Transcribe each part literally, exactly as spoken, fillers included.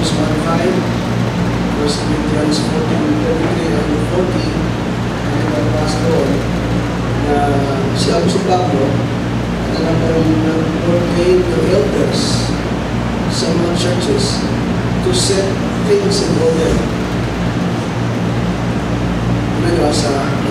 Titus one five, First Corinthians fourteen, thirty-three and forty, ang nagpapasa doon na si Apostol Pablo at talagang nag-ordain the elders sa mga churches to set things in order. Ano sa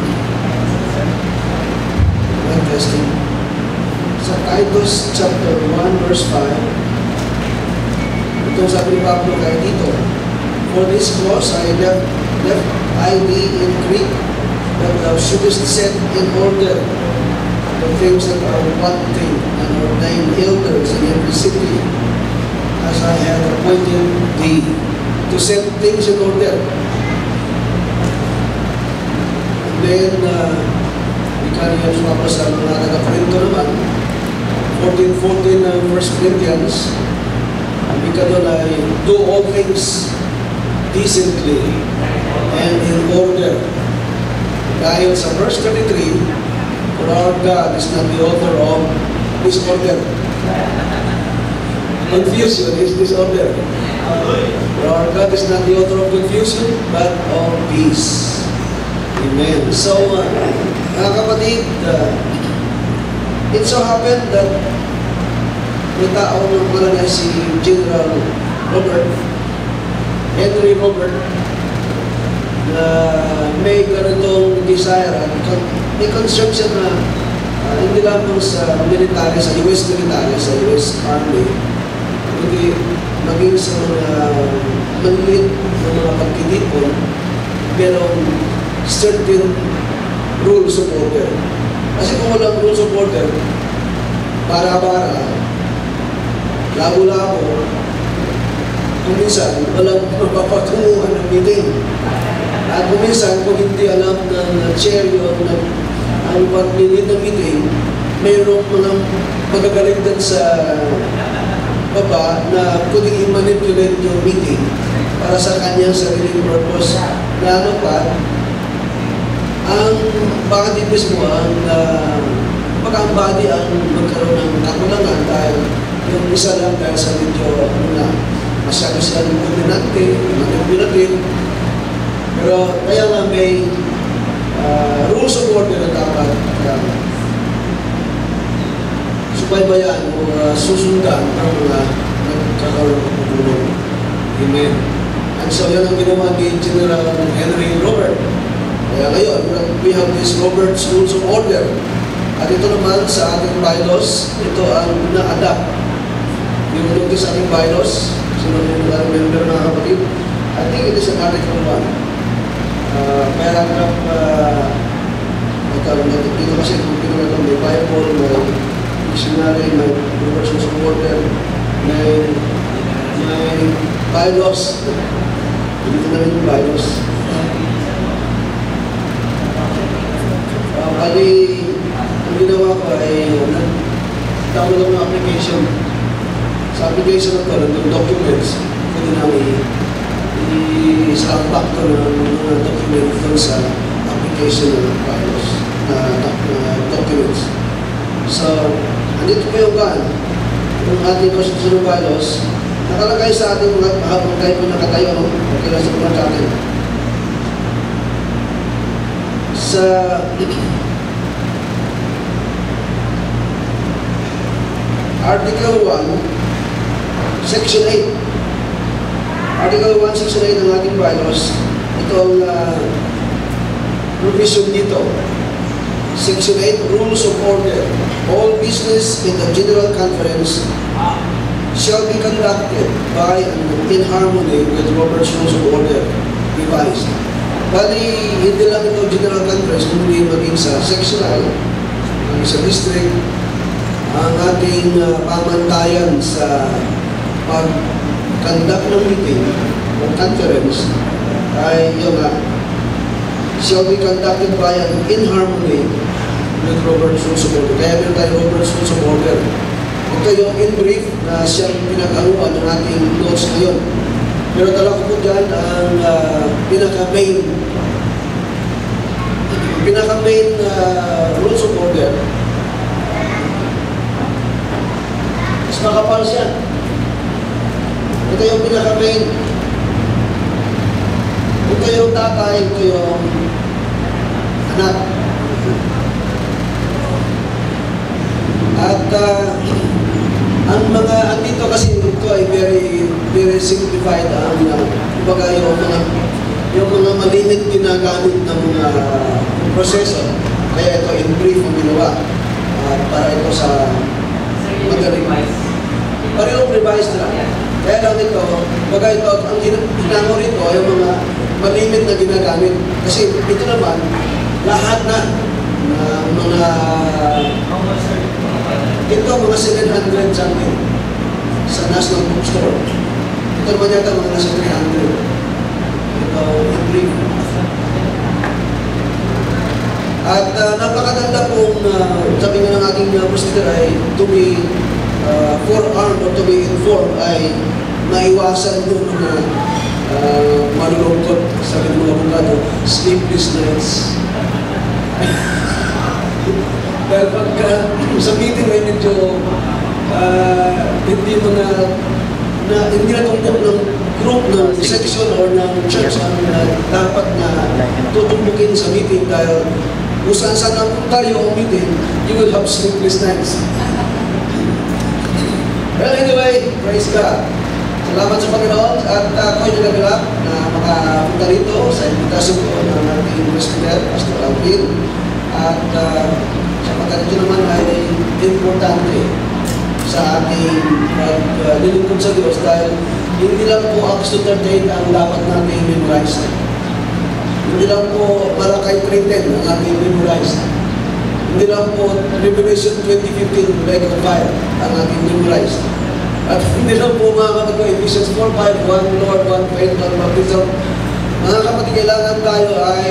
one testing? Sa Titus chapter one verse five, itong sabi ni Pablo kay Tito, for this cause I left, left I thee in Crete, that thou shouldest set in order the things that are wanting, and ordain elders in every city, as I have appointed thee, to set things in order. And then, uh, ika niya sumapa sa mga taga-Corinto naman, fourteen fourteen ng First Corinthians, ika doon ay, do all things decently and in order. Dahil sa verse thirty-three, for our God is not the author of disorder. Confusion is disorder. For our God is not the author of confusion, but of peace. Amen. So, uh, mga kapatid, uh, it so happened that may tao ng pangalan ay si General Robert, Henry Robert, na may ganitong desire at may concern siya na uh, hindi lamang sa military, sa U S military, sa U S Army, hindi maging sa mga manlit ng mga pagtitipon, pero certain rules of order. Kasi kung walang rules of order, para-para, labo-labo, kung minsan, walang mapapatunguhan ng meeting. At kung minsan, kung hindi alam ng chair yun, ng ang pag-minute ng meeting, mayroong mga magagaling din sa baba na pwedeng i-manipulate yung meeting para sa kanyang sariling purpose. Na ano pa, ang body mismo, ang uh, pag ang body ang magkaroon ng kakulangan dahil yung isa lang dahil sa medyo ano na, masyado siya dominante, manipulative. Pero kaya nga may uh, rules of order na dapat uh, subaybayan o uh, susundan ng mga nagkakaroon ng pagpupulong. Amen. And so yan ang ginawa ni General Henry Robert. Kaya ngayon, we have this Robert's Rules of Order. At ito naman sa ating bylaws, ito ang na-adapt. Yung notice sa ating bylaws, sino yung member mga kapatid, I think it is an Article one. Uh, paragraph, uh, magkaroon natin dito kasi kung pinag may Bible, may dictionary, may Robert's Rules of Order, may, may bylaws. Dito na rin yung bylaws. Uh, bali, ang ginawa ko ay nag-download ng application. Sa application na ito, ng documents, pwede namin i-slap back ko ng mga document doon sa application ng bylaws, na uh, documents. So, andito po yung gaan. Yung ating constitutional bylaws, nakalagay sa ating mga habang tayo po nakatayo, no? Okay lang sa mga natin. Sa Article one, Section eight. Article one, Section eight ng ating bylaws. Ito ang uh, provision dito. Section eight, Rules of Order. All business in the General Conference shall be conducted by and in harmony with Robert's Rules of Order revised. Bali, hindi lang ito General Conference, kundi maging sa sectional, maging sa district, ang ating uh, pamantayan sa pag-conduct ng meeting o conference ay yun nga, shall be conducted by and in harmony with Robert's Rules of Order. Kaya meron tayo Robert's Rules of Order. Ito yung in brief na siyang pinag-aruan ng ating notes ngayon. Pero dala ko po dyan ang uh, pinaka-main pinaka-main uh, Rules of Order. Mas makapal siya. Ito yung pinaka-main. Ito yung tatay, ito yung anak. At uh, ang mga, andito kasi ito ay very, very simplified. Ang uh, kumbaga yung mga, yung mga malimit ginagamit ng mga proseso. Kaya ito in brief ang ginawa. Uh, para ito sa magaling. Parehong revise na. Kaya lang ito, baga ito, ang ginamo rito ay yung mga malimit na ginagamit. Kasi ito naman, lahat na uh, mga ito mga seven hundred something sa National Bookstore. Ito naman yata mga nasa three hundred. Ito, in brief. At uh, napakaganda pong uh, sabi nga ng ating uh, procedure ay to be uh, forearmed or to be informed ay maiwasan yung mga uh, malulungkot, sabi ng mga bukado, sleepless nights. Dahil pagka sa meeting ay medyo uh, hindi mo na, na hindi na tumpok ng group ng section or ng church ang uh, dapat na tutumbukin sa meeting dahil kung saan saan ang tayo ang meeting, you will have sleepless nights. Well, anyway, praise God. Salamat sa Panginoon at uh, ako'y nagagalap na makapunta rito sa invitasyon ko ng ating President, Pastor Alvin. At uh, sa pagkalito naman ay importante sa ating paglilingkod uh, sa Diyos dahil hindi lang po Acts two thirty-eight ang dapat natin memorize. Hindi lang po Malakay three ten ang ating memorize. Hindi lang po Revelation twenty fifteen, Lake of Fire ang ating memorize. At hindi lang po mga kapatid ko, Ephesians four five, one Lord, one faith, one baptism. Mga kapatid, kailangan tayo ay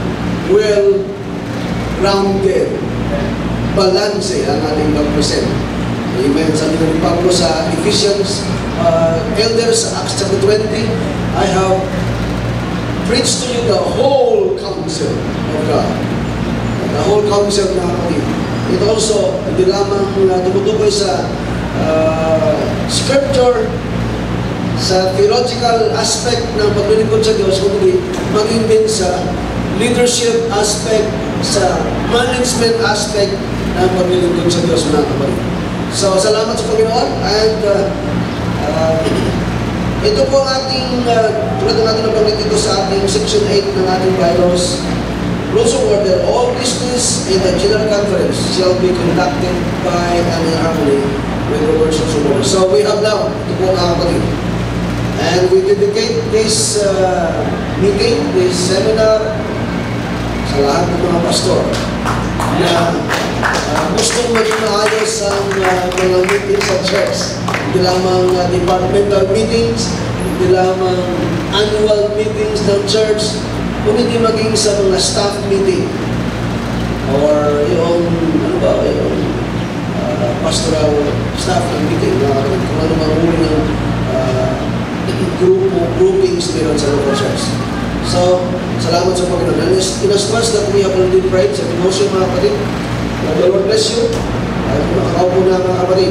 well-rounded. Balance ang ating pag-present. Amen. Sabi ni Pablo sa Ephesians, uh, Elders, Acts chapter twenty, I have preached to you the whole counsel of God. The whole counsel na kapatid. It also, hindi lamang uh, tumutukoy sa uh, scripture, sa theological aspect ng paglilingkod sa Diyos, kundi maging din sa leadership aspect, sa management aspect ng paglilingkod sa Diyos, mga kapatid. So, salamat sa Panginoon. And uh, uh, ito po ang ating, uh, tulad ng ating nabanggit dito sa ating section eight ng ating bylaws, rules of order, all business in the General Conference shall be conducted by and in harmony with the words of order. So, we have now, ito po mga kapatid. And we dedicate this uh, meeting, this seminar, sa lahat ng mga pastor na uh, gustong maging maayos ang uh, mga meetings sa church. Hindi lamang uh, departmental meetings, hindi lamang annual meetings ng church, kung hindi maging sa mga staff meeting or yung, ano ba, yung uh, pastoral staff ng meeting, uh, kung ano mang uri ng uh, grupo, groupings meron sa local church. So, salamat sa Panginoon. And in as much that we have already prayed sa devotion, mga kapatid, the Lord bless you. At makakaupo na, mga kapatid.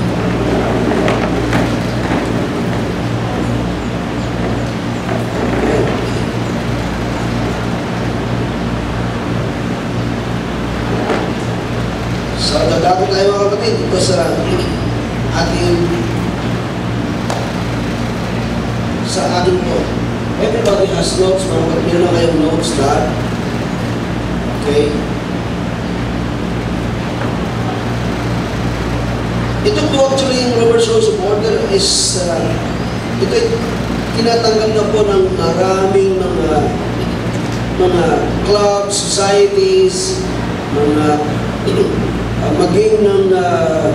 So, dadako tayo, mga kapatid, ito sa ating sa ating po. Everybody has notes, mga kapatid. Meron na kayong notes lahat. Okay. Ito po actually yung Robert's Rules of Order is uh, ito ay tinatanggap na po ng maraming mga mga clubs, societies, mga uh, maging ng uh,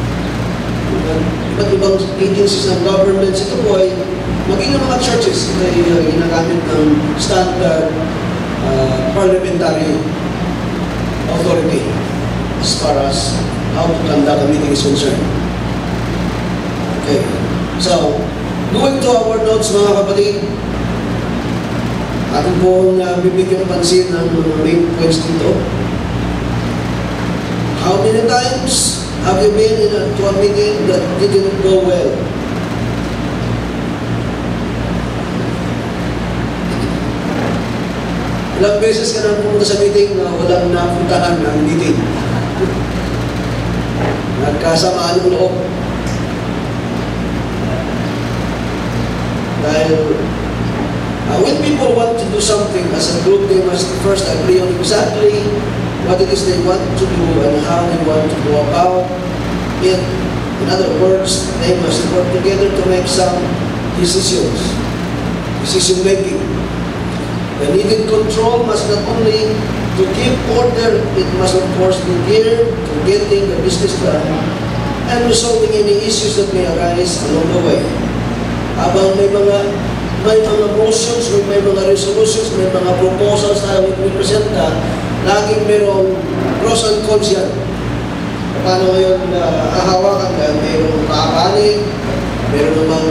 iba't ibang agencies ng governments. Ito po ay maging ng mga churches. Ito ay uh, ginagamit ng standard uh, parliamentary authority as far as how to conduct a meeting is concerned. Okay. So, going to our notes, mga kapatid, atin pong uh, bibigyan pansin ng mga main points dito. How many times have you been in a, to a meeting that didn't go well? Ilang beses ka nang pumunta sa meeting na walang napuntahan ng meeting. Nagkasamaan ng loob. Dahil uh, when people want to do something as a group, they must first agree on exactly what it is they want to do and how they want to go about it. In other words, they must work together to make some decisions, decision making. The needed control must not only to keep order, it must of course be geared to getting the business done and resolving any issues that may arise along the way. Habang may mga may mga motions, may mga resolutions, may mga proposals na i-presenta, laging mayroong pros and cons yan. Paano ngayon uh, ahawakan ka? Mayroong kakapanig, mayroong namang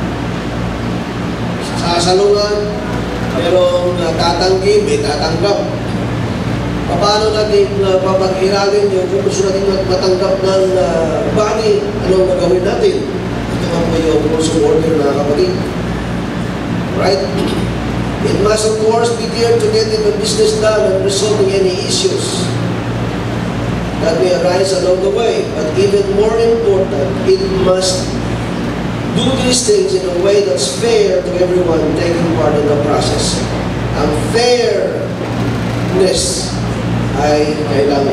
sasalungan, mayroong uh, tatanggi, may tatanggap. Paano natin uh, papag-iralin yung kung gusto natin matanggap ng uh, bani, anong gagawin natin? Ito nga po yung rules of order na kapatid. Right? It must of course be geared to getting the business done and resolving any issues that may arise along the way. But even more important, it must do these things in a way that's fair to everyone taking part in the process. Ang fairness ay kailangan.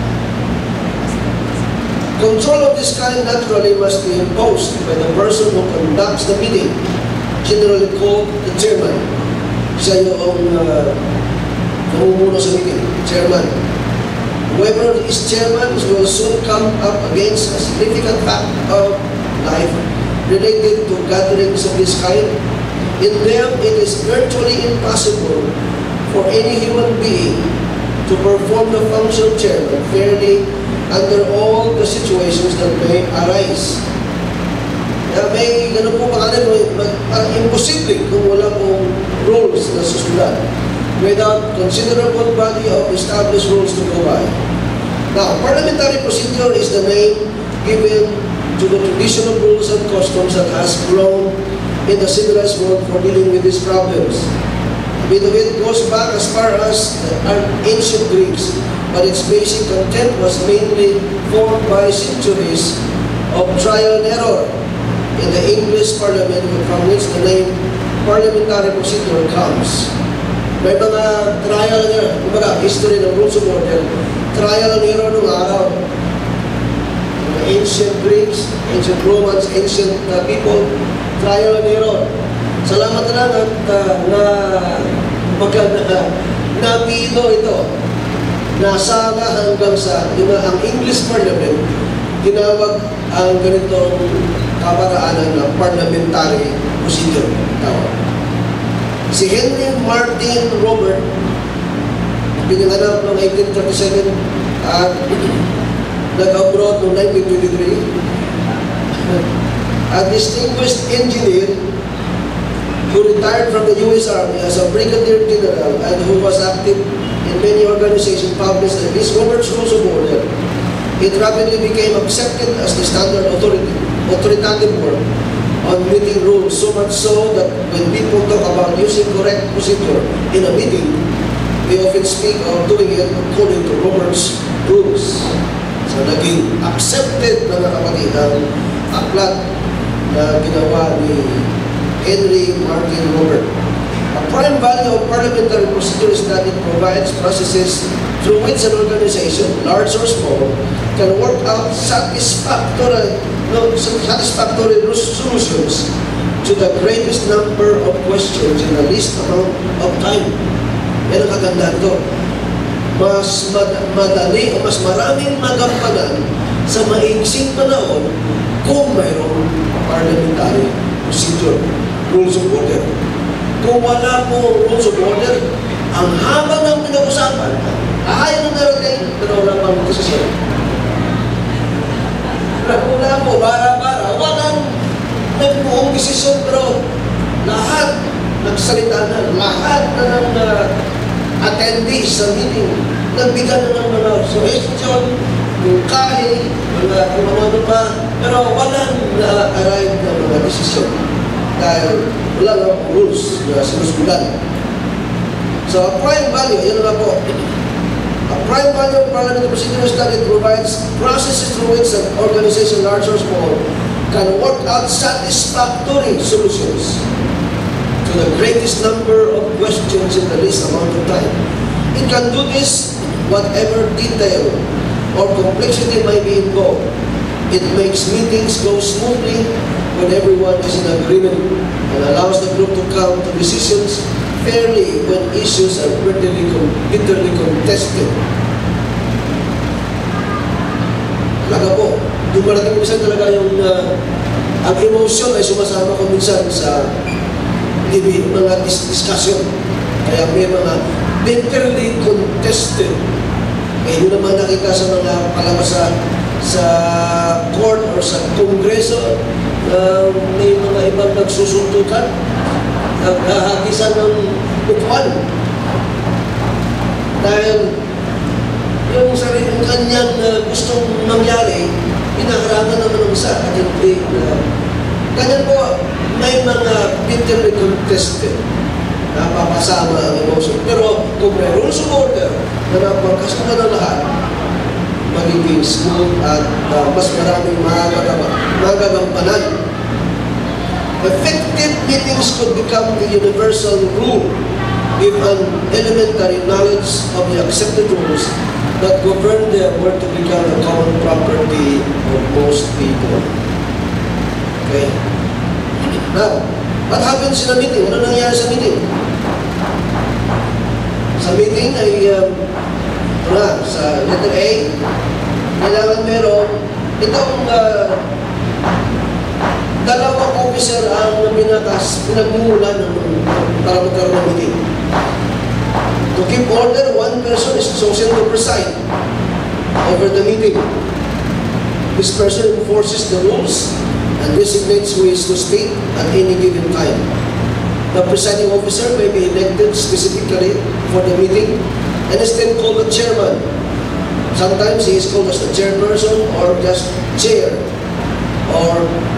Control of this kind naturally must be imposed by the person who conducts the meeting, generally called the chairman. Siya yung uh, namumuno sa meeting, chairman. Whoever is chairman will soon come up against a significant fact of life related to gatherings of this kind. In them, it is virtually impossible for any human being to perform the function of chairman fairly under all the situations that may arise. Kaya may ganun po pangalan, parang imposible kung wala pong rules na susundan without considerable body of established rules to go by. Now, parliamentary procedure is the name given to the traditional rules and customs that has grown in the civilized world for dealing with these problems. A bit of it goes back as far as the ancient Greeks, but its basic content was mainly formed by centuries of trial and error in the English Parliament, from which the name parliamentary procedure comes. May mga trial and error, kumbaga, history ng rules of order, trial and error nung araw. The ancient Greeks, ancient Romans, ancient uh, people, trial and error. Salamat na lang at uh, na pagka na, napino ito. Nasala hanggang sa yung, ang English Parliament, tinawag ang ganitong kaparaanan ng parliamentary procedure. Tawag. Si Henry Martin Robert, pinanganak noong eighteen thirty-seven at nag-abroad noong nineteen twenty-three. A distinguished engineer who retired from the U S Army as a brigadier general and who was active in many organizations, published this Robert's Rules of Order. It rapidly became accepted as the standard authority, authoritative work on meeting rules, so much so that when people talk about using correct procedure in a meeting, they often speak of doing it according to Robert's Rules. So naging accepted na nakapatid ang aklat na ginawa ni Henry Martin Robert. A prime value of parliamentary procedure is that it provides processes through which an organization, large or small, can work out satisfactory, no, satisfactory solutions to the greatest number of questions in the least amount of time. Yan ang kagandaan ito. Mas mad madali o mas maraming magampanan sa maiksing panahon kung mayroong parliamentary procedure, rules of order. Kung wala po rules of order, ang haba ng pinag-usapan, ayaw na narating, pero wala pang desisyon. Wala po, bara-bara, walang nagbuong desisyon, pero lahat nagsalita na, lahat na ng uh, attendees sa meeting, nagbigyan na ng mga suggestion, mungkahi, mga kung ano pa, pero walang na-arrive na mga desisyon. Dahil wala nga rules na sinusundan. So, a prime value, yun na po. A prime value of parliamentary procedure is that it provides processes through which an organization, large or small, can work out satisfactory solutions to the greatest number of questions in the least amount of time. It can do this whatever detail or complexity may be involved. It makes meetings go smoothly when everyone is in agreement and allows the group to come to decisions fairly when issues are bitterly, bitterly contested. Talaga po, dumarating minsan talaga yung uh, ang emotion ay sumasama ko minsan sa libi, mga dis discussion. Kaya may mga bitterly contested. Eh, yun naman nakita sa mga palabas sa, sa court or sa kongreso, uh, may mga ibang nagsusuntukan, naghahagisan ng upuan. Dahil yung sarili ng kanyang uh, gustong mangyari, pinaharangan naman ng isa at hindi. Uh, ganyan po, may mga bitterly contested na papasama ang emotion. Pero kung may rules of order na napagkasunod ng lahat, magiging smooth at uh, mas maraming magagampanan. Effective meetings could become the universal rule if an elementary knowledge of the accepted rules that govern them were to become the common property of most people. Okay? Now, what happens in a meeting? Ano nangyari sa meeting? Sa meeting ay, um, na, sa letter A, kailangan meron itong uh, dalawang officer ang binatas, pinagmumulan ng, para magkaroon ng meeting. To keep order, one person is chosen to preside over the meeting. This person enforces the rules and designates who is to speak at any given time. The presiding officer may be elected specifically for the meeting and is then called the chairman. Sometimes he is called as the chairperson or just chair, or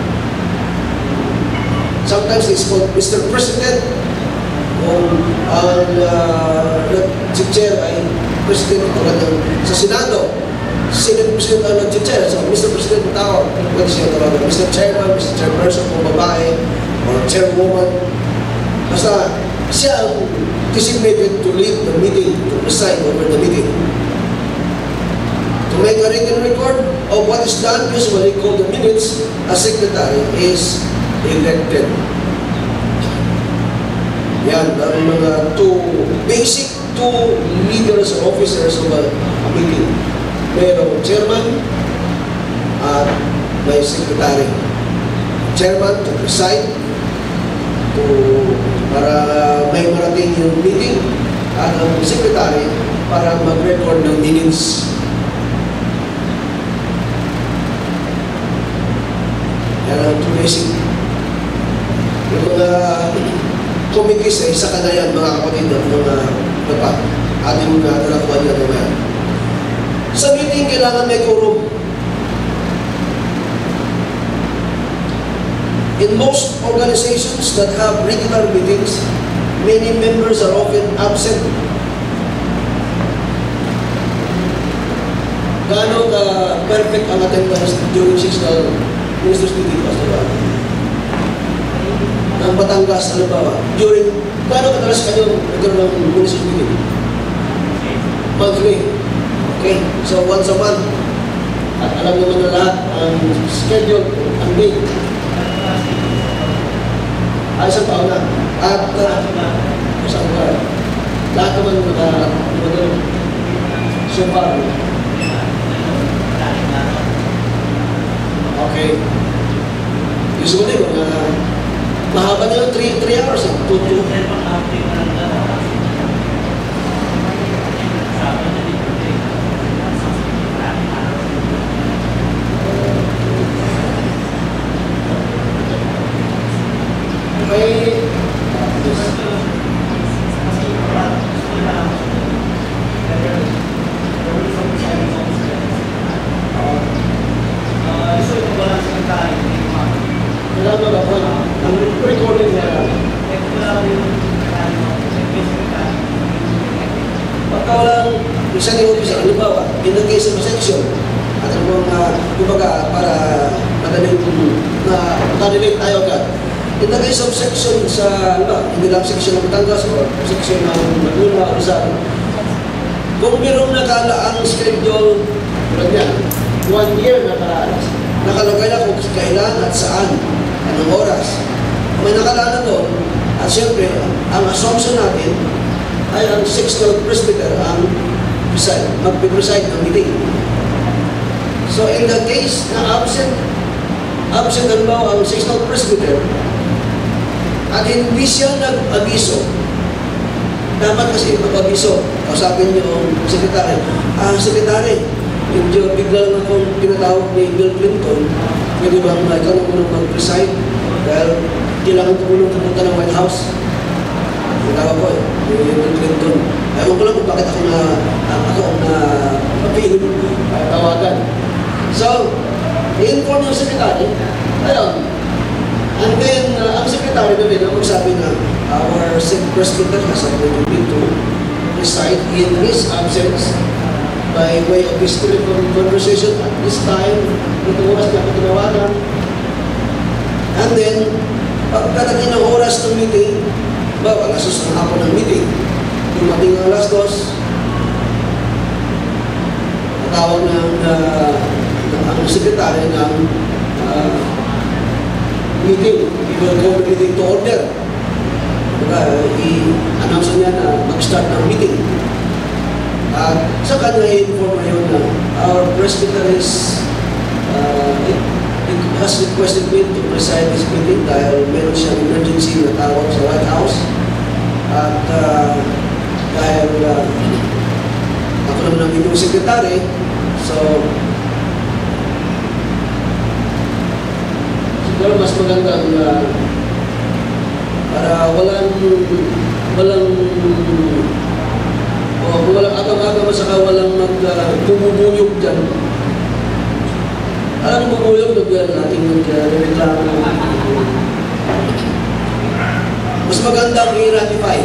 sometimes he is called Mister President, kung ang uh, chair ay president tulad ng sa Senado. Senate President ang nag-chair. So, Mister President ang tawag. Pwede siya tawag. Mister Chairman, Mister Chairperson kung babae, or Chairwoman. Basta siya ang designated to lead the meeting, to preside over the meeting. To make a written record of what is done, usually called the minutes, a secretary is elected. Yan, ang mga two, basic two leaders or officers of a, a meeting. Mayroong chairman at may secretary. Chairman to preside, to, para may marating yung meeting, at ang secretary para mag-record ng minutes. Yan ang two basic. Yung mga committees ay isa ka na yan, mga kapatid ng mga napa, ating mga nalakuan na naman. Sa meeting, kailangan may quorum. In most organizations that have regular meetings, many members are often absent. Gaano ka perfect ang attendance during seasonal ministers meeting, Pastor Bob? Ang Batangas, ano ba? During, gaano kadalas kayo nagkaroon ng ministers meeting? Monthly. Okay, so once a month. At alam naman na lahat ang schedule, ang date. Ay, isang taon na. At, uh, isang taon. Lahat naman naka, naka, so far. Okay. Usually, mga, mahaba na yung three hours. two, two. May kailangan ako ang recording niya. pagka walang presiding officer, halimbawa, in the case of a section, at ano bang, uh, kumbaga, para madaling na makarelate tayo agad. In the case of section sa, ano ba, hindi lang section ng Batangas o section ng Laguna o Rizal, kung mayroong nakalaang schedule, tulad yan, one year nakalaan, nakalagay na kung kailan at saan, anong oras. May nakalaan na doon, at siyempre, ang assumption natin ay ang sixth presbyter ang preside, mag-preside ng meeting. So in the case na absent, absent ang bawa ang sixth presbyter, at hindi siya nag-abiso, dapat kasi mag-abiso, kausapin niyo ang sekretary. Ah, sekretary, medyo bigla lang akong tinatawag ni Bill Clinton, pwede ba ang ikaw na munang mag-preside dahil kailangan ko munang pumunta ng White House. Tinatawag ko eh, ni Bill Clinton. Ewan ko lang kung bakit ako na, ako ang na mapiling uh, tawagan. So, i-inform yung sekretary, ayun. And then, uh, ang secretary na rin ang magsabi na our presbyter has appointed me to preside in his absence by way of his telephone conversation at this time, ito oras na patinawagan. And then, pagkatagin ng oras ng meeting, ba, alas dos ng hapon ng meeting, dumating ang alas dos, natawag ng, uh, ng ang secretary ng uh, meeting, he will go the meeting to order. Kaya i-announce niya na mag-start ng meeting. At sa kanya i-inform ngayon na our presbyter is uh, it, it has requested me to preside this meeting dahil meron siyang emergency na tawag sa White House. At uh, dahil uh, ako naman ang inyong sekretary, so siguro mas magandang uh, para walang walang o kung walang agam-agam at saka walang magbubuyog uh, dyan. Alam mo bubuyog, nagyan natin nag-reklamo. Mas magandang i-ratify.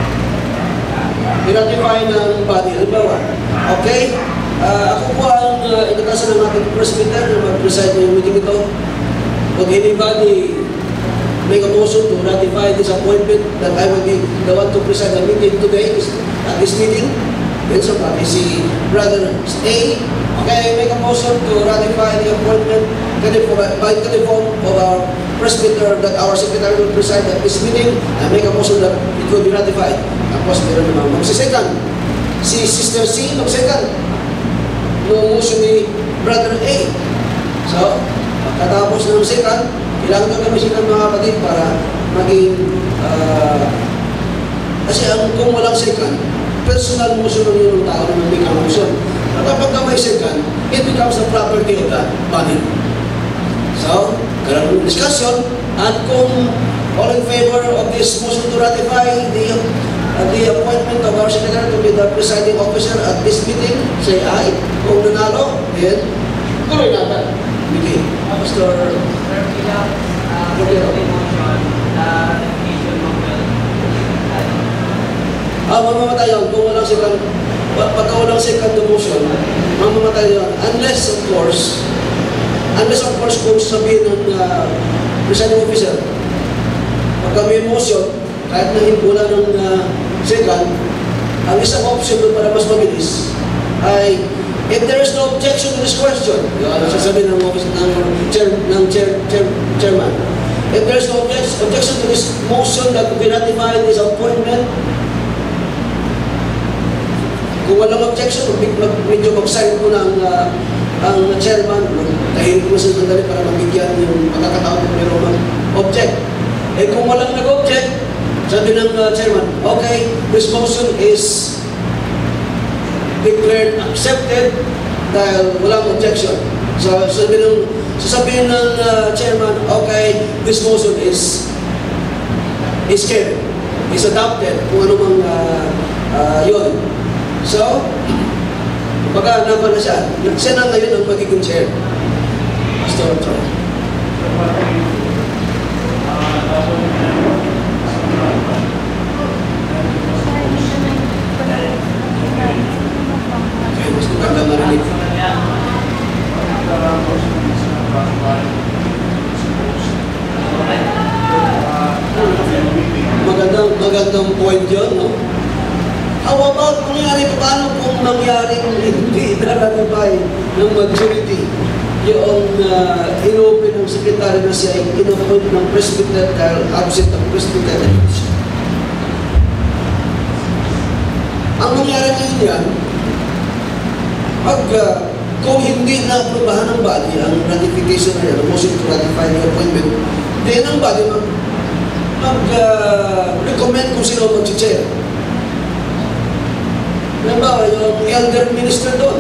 I-ratify ng body. Halimbawa, okay, uh, ako po ang uh, inatasan ng ating presbyter na mag-preside ng meeting ito. Would anybody make a motion to ratify this appointment that I will be the one to preside the meeting today, at this meeting? Then somebody, si Brother A, okay, make a motion to ratify the appointment by telephone of our presbyter that our secretary will preside at this meeting, and make a motion that it will be ratified. Tapos meron naman magsisekan. Si Sister C, magsisekan. Yung motion ni Brother A. So, pagkatapos ng second, kailangan ko kami second mga kapatid para maging uh, kasi ang kung walang second, personal motion ng yung tao na may motion. At kapag ka may second, it becomes the property of the body. So, karoon ng discussion, at kung all in favor of this motion to ratify the uh, the appointment of our secretary to be the presiding officer at this meeting, say aye. Kung nanalo, then tuloy natin. Okay. Pastor Ah, mamamatay yun. Kung walang second, pagka walang second motion, mamamatay yun. Unless, of course, unless, of course, kung sabihin ng uh, presiding officer, pagka may motion, kahit na himpula ng uh, second, ang isang option doon para mas mabilis ay if there is no objection to this question, yung ano sasabihin ng office ng chair, ng chair, chair, chairman, if there is no objection, objection to this motion that will be ratified this appointment, kung walang objection, medyo mag-sign ko ng uh, ang chairman, tahimik mo sa sandali para mabigyan yung magkakataon kung mayroong mag-object. Eh kung walang nag-object, sabi ng uh, chairman, okay, this motion is declared accepted dahil walang objection. So, sabihin ng, sasabihin ng uh, chairman, okay, this motion is is carried, is adopted, kung ano mang uh, uh, yun. So, baka naman na siya. Siya na ngayon ang magiging chair. Pastor Troy. point yun, no? How about mangyari pa paano kung mangyari hindi na-ratify ng majority yung uh, inopen ng sekretary na siya ay inappoint ng presbyter dahil absent ang presbyter. Ang mangyari ngayon yan, pag uh, kung hindi na-aprobahan ng body ang ratification na yan, ang motion to ratify the appointment, then ang body mag, mag uh, recommend kung sino mag-chair. Halimbawa, yung elder minister doon,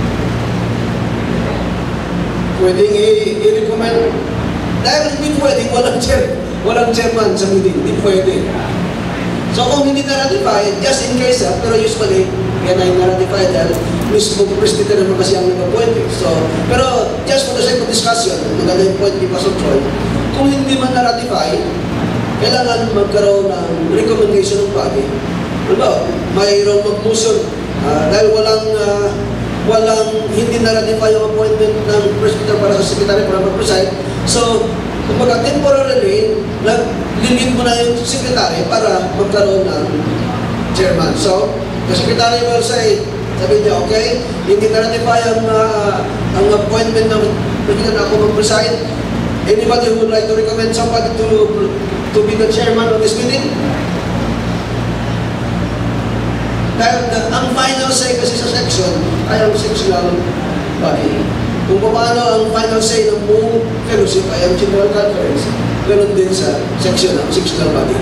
pwedeng i-recommend. Dahil hindi pwede, walang chair, walang chairman sa meeting, hindi pwede. So kung hindi na-ratify, just in case, ah, pero usually, yan ay na-ratify dahil mismo presbyter naman kasi ang nag-appoint. So, pero just for the sake of discussion, maganda yung point ni Pastor Troy, kung hindi man na-ratify, kailangan magkaroon ng recommendation ng body. Ano, mayroong mag-motion uh, dahil walang uh, walang hindi na-ratify yung appointment ng presbyter para sa secretary para mag-preside. So, kumbaga temporarily, nag-limit mo na yung secretary para magkaroon ng chairman. So, the secretary will say, sabi niya, okay, hindi na-ratify ang, uh, ang appointment ng presbyter na ako mag-preside. Anybody who would like to recommend somebody to to be the chairman of this meeting? Dahil the, ang final say kasi sa section ay ang sectional body. Kung paano ang final say ng buong fellowship ay ang general conference, ganoon din sa section ng sectional body.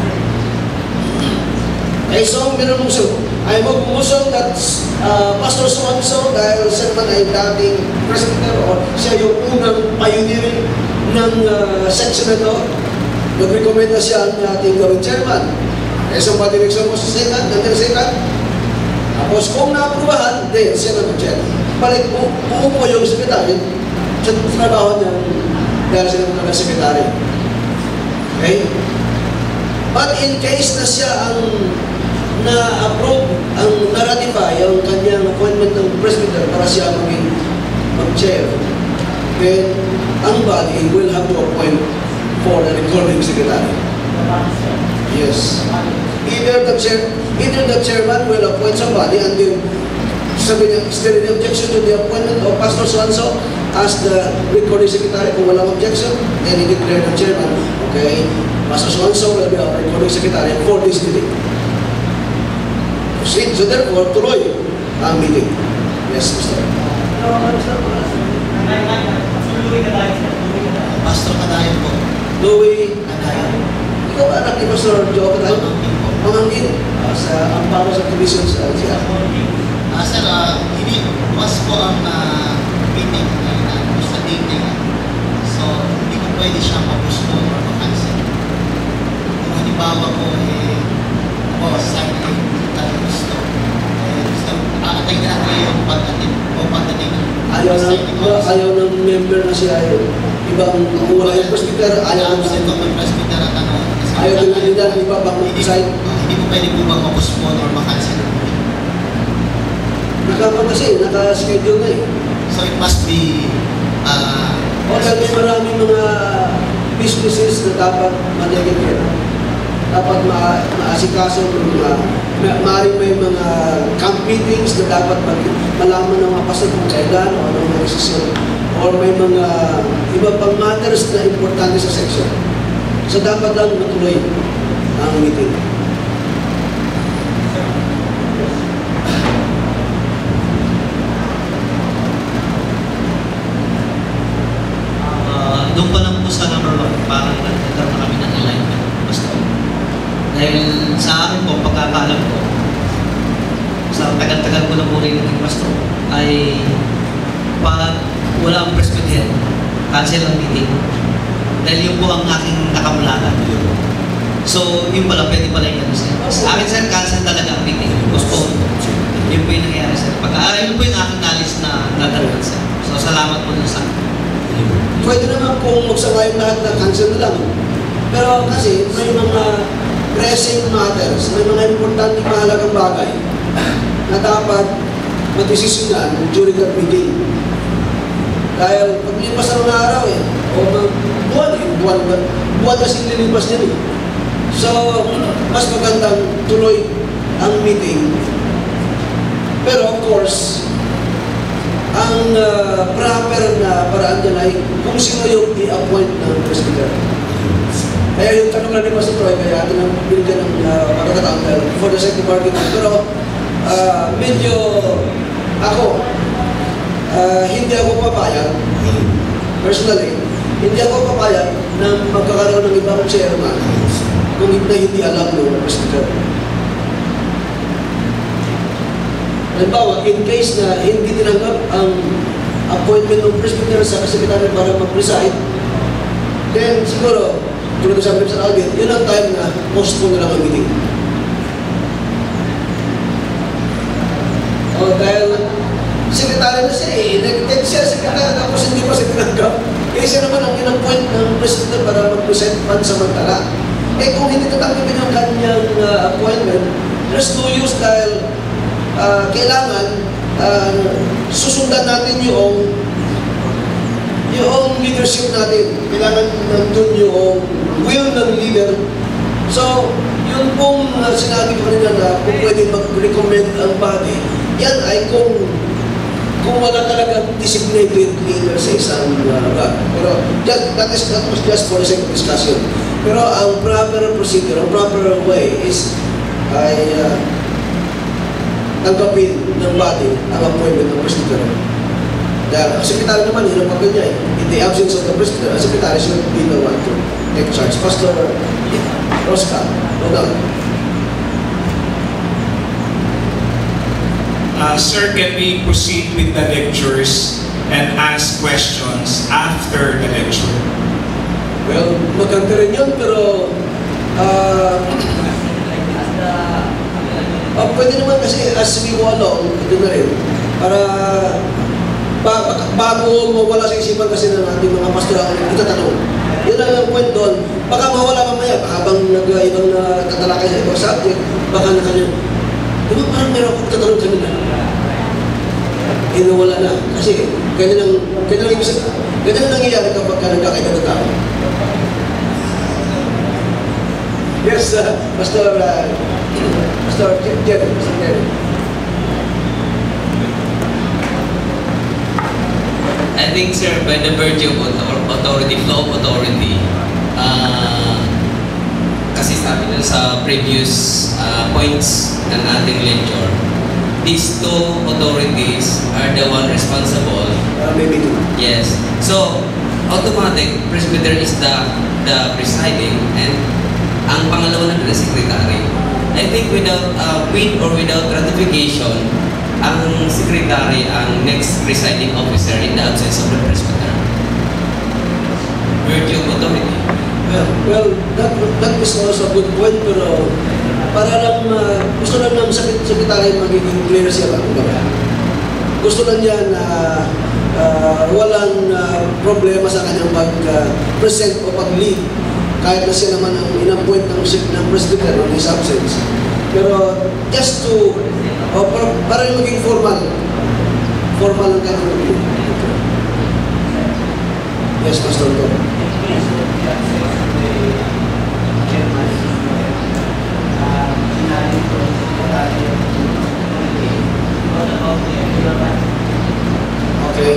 Okay, so meron mong so, ay mag-umusong that uh, Pastor so-and-so dahil siya man ay dating presbyter o siya yung unang pioneering ng uh, section na ito, nag-recommend na siya ang ating gawing chairman. Kaya sa pag-direction mo sa second, nandiyan second, tapos kung na-aprobahan, then siya na mag-chair. Balik po, uupo yung sekretary sa trabaho niya dahil siya naman ng sekretary. Okay? But in case na siya ang na-approve, ang na-ratify ang kanyang appointment ng presbyter para siya maging mag-chair, then ang body will have to appoint for the recording secretary. Yes. Either the chair, either the chairman will appoint somebody and then sabi niya, is there any objection to the appointment of Pastor so-and-so as the recording secretary? Kung walang objection, then he declare the chairman, okay, Pastor so-and-so will be our recording secretary for this meeting. See? So therefore, tuloy ang meeting. Yes, Mister Pastor Kadayan po. Louie Kadayan. Ikaw ba anak ni Pastor Joe Kadayan? Pangangkin uh, sa Amparo sa Division sa L C R. Ah, sir, uh, ini mas po ang uh, meeting na uh, sa date na yan. So, hindi ko pwede siyang mapusto or makancel. Kung halimbawa po, eh, po, sign in, tayo gusto. Eh, gusto, aatay na natin yung pagdating o pagdating. Ayaw na, ayaw ng member na siya ayaw. Ibang wala yung presbyter, ayaw Ayaw na. ito may presbyter at ano. Ayaw din na nila, iba bang Hindi, mag-decide. uh, hindi ko pwede po bang mapuspon or makancel. Nakapa kasi, naka-schedule na eh. So it must be uh, O dahil may maraming mga businesses na dapat ma-negate. Dapat ma maasikaso ng mga, ma maaaring may mga camp meetings na dapat mag malaman ng mga pastor kung kailan o anong mga desisyon. Or may mga iba pang matters na importante sa section. So dapat lang matuloy ang meeting. Uh, doon pa lang po sa number one, parang nagkakaroon na kami ng alignment. Basta. Dahil sa akin po, pagkakaalam ko, sa tagal-tagal ko na po rin naging pastor, ay pag wala ang presbyter, cancel ang meeting. Dahil yun po ang aking nakamulakan. So, yun pala, pwede pala yung ano sir. Sa akin sir, cancel talaga ang meeting. Postpone. Yun po yung nangyayari sir. Pag-aaral yun po yung aking knowledge na gagawin sir. So, salamat po dun sa akin. Pwede naman kung magsangayon lahat na cancel na lang. Pero kasi may mga pressing matters, may mga importante mahalagang bagay na dapat madesisyonan during the meeting. Dahil paglipas ng mga araw eh, o mag buwan eh, buwan ba? Buwan kasi nilipas din eh. So, mas magandang tuloy ang meeting. Pero of course, ang uh, proper na paraan dyan ay kung sino yung i-appoint ng Presbyter. Kaya yung tanong lang ni Pastor Troy, kaya atin ang binigyan ng uh, pagkakataon for the sake of argument. Pero uh, medyo ako, uh, hindi ako papayag, personally, hindi ako papayag na magkakaroon ng ibang chairman kung hindi, hindi alam ng Presbyter. Halimbawa, in case na hindi tinanggap ang appointment ng Presbyter sa Secretary para mag-preside, then siguro, tulad ko sabi sa Alvin, yun ang time na postpone na lang ang meeting. O dahil Secretary na siya eh, elected siya Secretary, tapos hindi pa siya tinanggap. Eh siya naman ang in-appoint ng Presbyter para mag-preside pansamantala. Eh kung hindi tatanggapin yung kanyang uh, appointment, there's no use dahil Uh, kailangan uh, susundan natin yung yung leadership natin. Kailangan nandun yung will ng leader. So, yun pong uh, sinabi ko nila na kung pwede mag-recommend ang body, yan ay kung kung wala talagang designated leader sa isang uh, pero just, that, is, that was just for the sake of discussion. Pero ang proper procedure, ang proper way is ay uh, tanggapin ng body ang appointment ng Presbyter. Dahil ang Secretary naman, yun ang papel niya eh. In the absence of the Presbyter, ang Secretary should be the one to take charge. Pastor Rosca, no doubt. Uh, sir, can we proceed with the lectures and ask questions after the lecture? Well, maganda rin yun, pero uh, Uh, pwede naman kasi as we go along, ito na rin, para ba, bago mawala sa isipan kasi ng ating mga pastor ang itatanong. Yun lang ang point doon. Baka mawala mamaya, habang nag-ibang na tatalakay sa ibang subject, baka na kanya, di ba parang meron akong tatanong kanina? Eh, nawala na. Kasi, ganyan ang, ganyan ang ibig sabihin. Ganyan ang nangyayari kapag ka nagkakita ng tao. Yes, uh, Pastor, uh, Pastor Jerry, Pastor Jerry. I think, sir, by the virtue of authority, flow of authority, uh, kasi sabi nila sa previous uh, points ng ating lecture, these two authorities are the one responsible. Uh, maybe two. Yes. So, automatic, presbyter is the the presiding and ang pangalawa na secretary. I think without uh, with or without ratification, ang secretary ang next presiding officer in the absence of the presbyter. Virtue of authority. Well, well that, that is also a good point, pero para lang, uh, gusto lang ng secretary magiging clear siya lang. Gusto lang niya na uh, walang uh, problema sa kanyang pag-present uh, o pag-lead. Kahit na siya naman ang in-appoint ng, ng presbyter on his absence. Pero just to, oh, para, para yung maging formal, formal ang kanyang. Yes, Pastor Tom. Okay.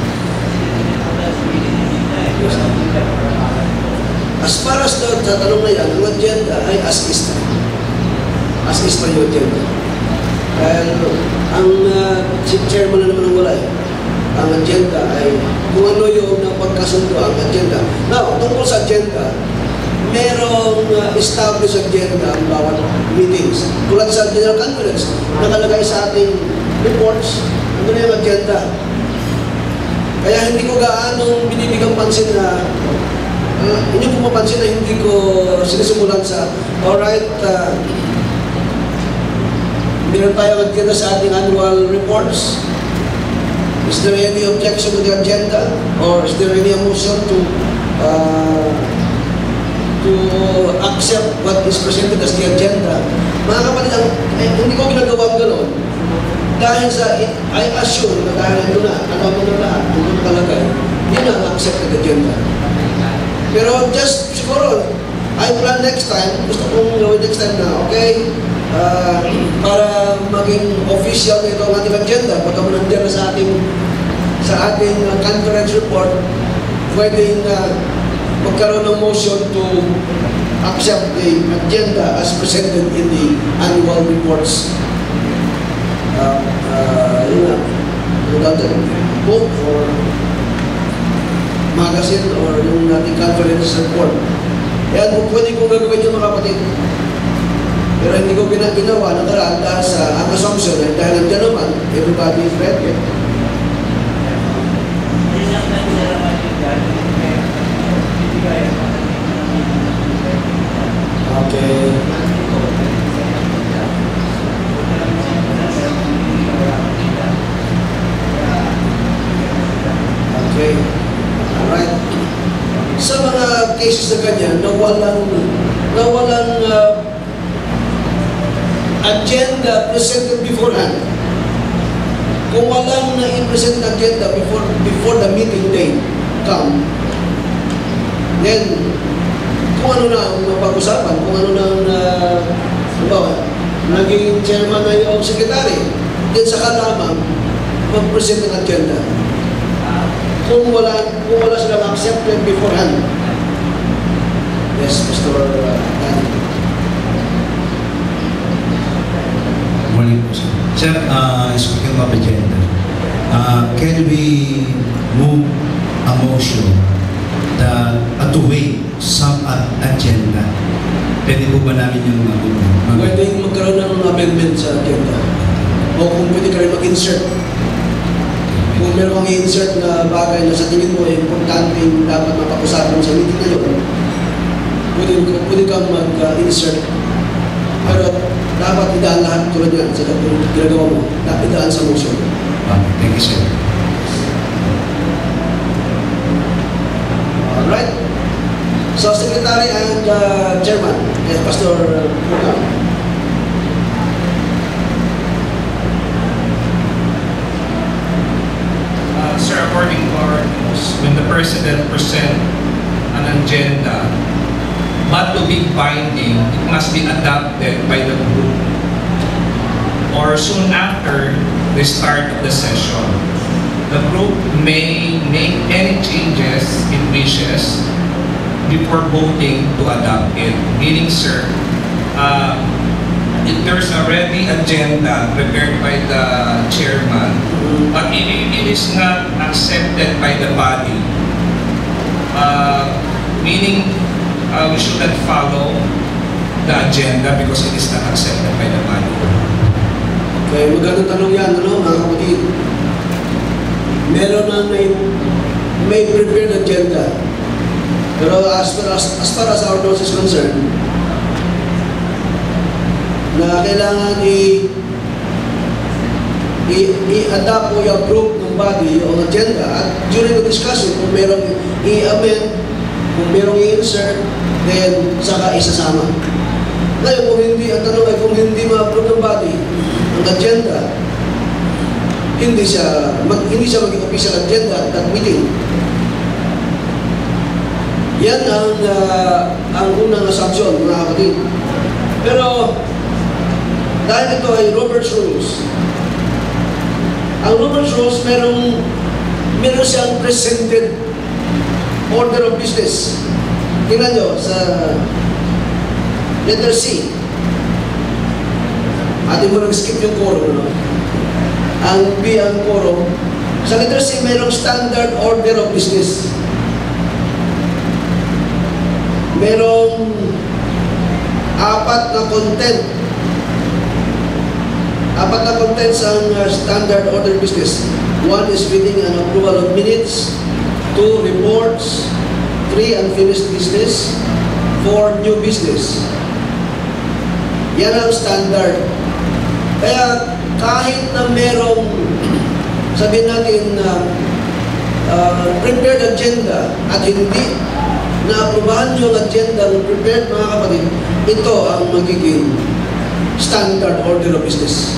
As far as the tatanong na yan, ang agenda ay as is na. As is pa yung agenda. Dahil ang uh, chairman na naman ang wala eh. Ang agenda ay kung ano yung napagkasundo ang agenda. Now, tungkol sa agenda, merong uh, established agenda ang bawat meetings. Tulad sa General Conference, nakalagay sa ating reports, ano na yung agenda. Kaya hindi ko gaanong binibigang pansin na Uh, inyo po mapansin na hindi ko sinisimulan sa alright, uh, meron tayo agenda sa ating annual reports. Is there any objection to the agenda? Or is there any motion to uh, to accept what is presented as the agenda? Mga kapatid, ang, eh, hindi ko ginagawa gano'n dahil sa, I assume na dahil ito na, alam mo na lahat, ito na talaga, yun ang accepted agenda. Pero just siguro, I plan next time, gusto kong gawin next time na, okay, uh, para maging official ito ang ating agenda, pagka nandiyan na sa ating, sa ating uh, conference report, pwedeng uh, magkaroon ng motion to accept the agenda as presented in the annual reports. Uh, uh, yun na, without a book or magazine or yung ating conference report. Yan, kung pwede kong gagawin yung mga kapatid. Pero hindi ko ginagawa ng karaan dahil sa ang assumption ay dahil nandiyan naman, everybody is ready. Okay. Okay. Alright. Sa mga cases na ganyan, na walang, na walang uh, agenda presented beforehand, kung walang na-present na agenda before, before the meeting day come, then, kung ano na ang mapag-usapan, kung ano na ang, uh, bawa, naging chairman na yung secretary, then saka lamang mag-present ng agenda. Kung wala, kung wala silang accepted beforehand. Yes, Mister Dan. Morning po, sir. Sir, uh, speaking of agenda, uh, can we move a motion that uh, to waive some uh, agenda? Pwede po ba namin yung uh, mag- Pwede magkaroon ng amendment sa agenda. O kung pwede ka rin mag-insert. Kung meron kang i-insert na bagay na sa tingin mo ay importante dapat mapag-usapan sa meeting na yun, pwede, pwede kang mag-insert. Pero dapat idaan lahat tulad yan sa ginagawa mo. Dapat idaan sa motion. uh, thank you, sir. Alright. So, Secretary and uh, Chairman, yes, Pastor Pugam. Sir, according to our rules, when the President present an agenda, but to be binding, it must be adopted by the group or soon after the start of the session. The group may make any changes it wishes before voting to adopt it. Meaning, sir, uh, if there's already agenda prepared by the chairman, but it, it is not accepted by the body, uh, meaning uh, we shouldn't follow the agenda because it is not accepted by the body. Okay, magandang tanong yan, ano, mga kapatid. Meron na may, may prepared agenda. Pero as far as, as far as our notes is concerned, na kailangan i- i-adapt o i-approve ng body o agenda at during the discussion, kung merong i-amend, kung merong i-insert, then saka isasama. Ngayon, kung hindi, ang tanong ay kung hindi ma-approve ng body ang agenda, hindi siya, mag, hindi siya maging official agenda at that meeting. Yan ang, uh, ang unang assumption, mga kapatid. Pero, dahil ito ay Robert's Rules, ang Robert's Rules, merong, meron siyang presented order of business. Tingnan nyo sa letter C. Ating mo nag-skip yung quorum, no? Ang B ang quorum. Sa letter C, merong standard order of business. Merong apat na content. Apat na contents ang uh, standard order of business. One is reading and approval of minutes. Two, reports. Three, unfinished business. Four, new business. Yan ang standard. Kaya kahit na merong, sabihin natin na uh, prepared agenda at hindi na-aprobahan yung agenda ng prepared, mga kapatid, ito ang magiging standard order of business.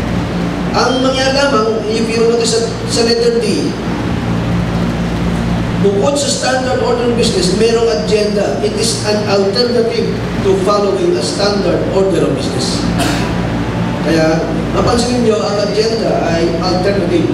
Ang mangyari lamang, if you notice sa, sa letter D, bukod sa standard order of business, mayroong agenda. It is an alternative to following a standard order of business. Kaya, mapansin niyo, ang agenda ay alternative.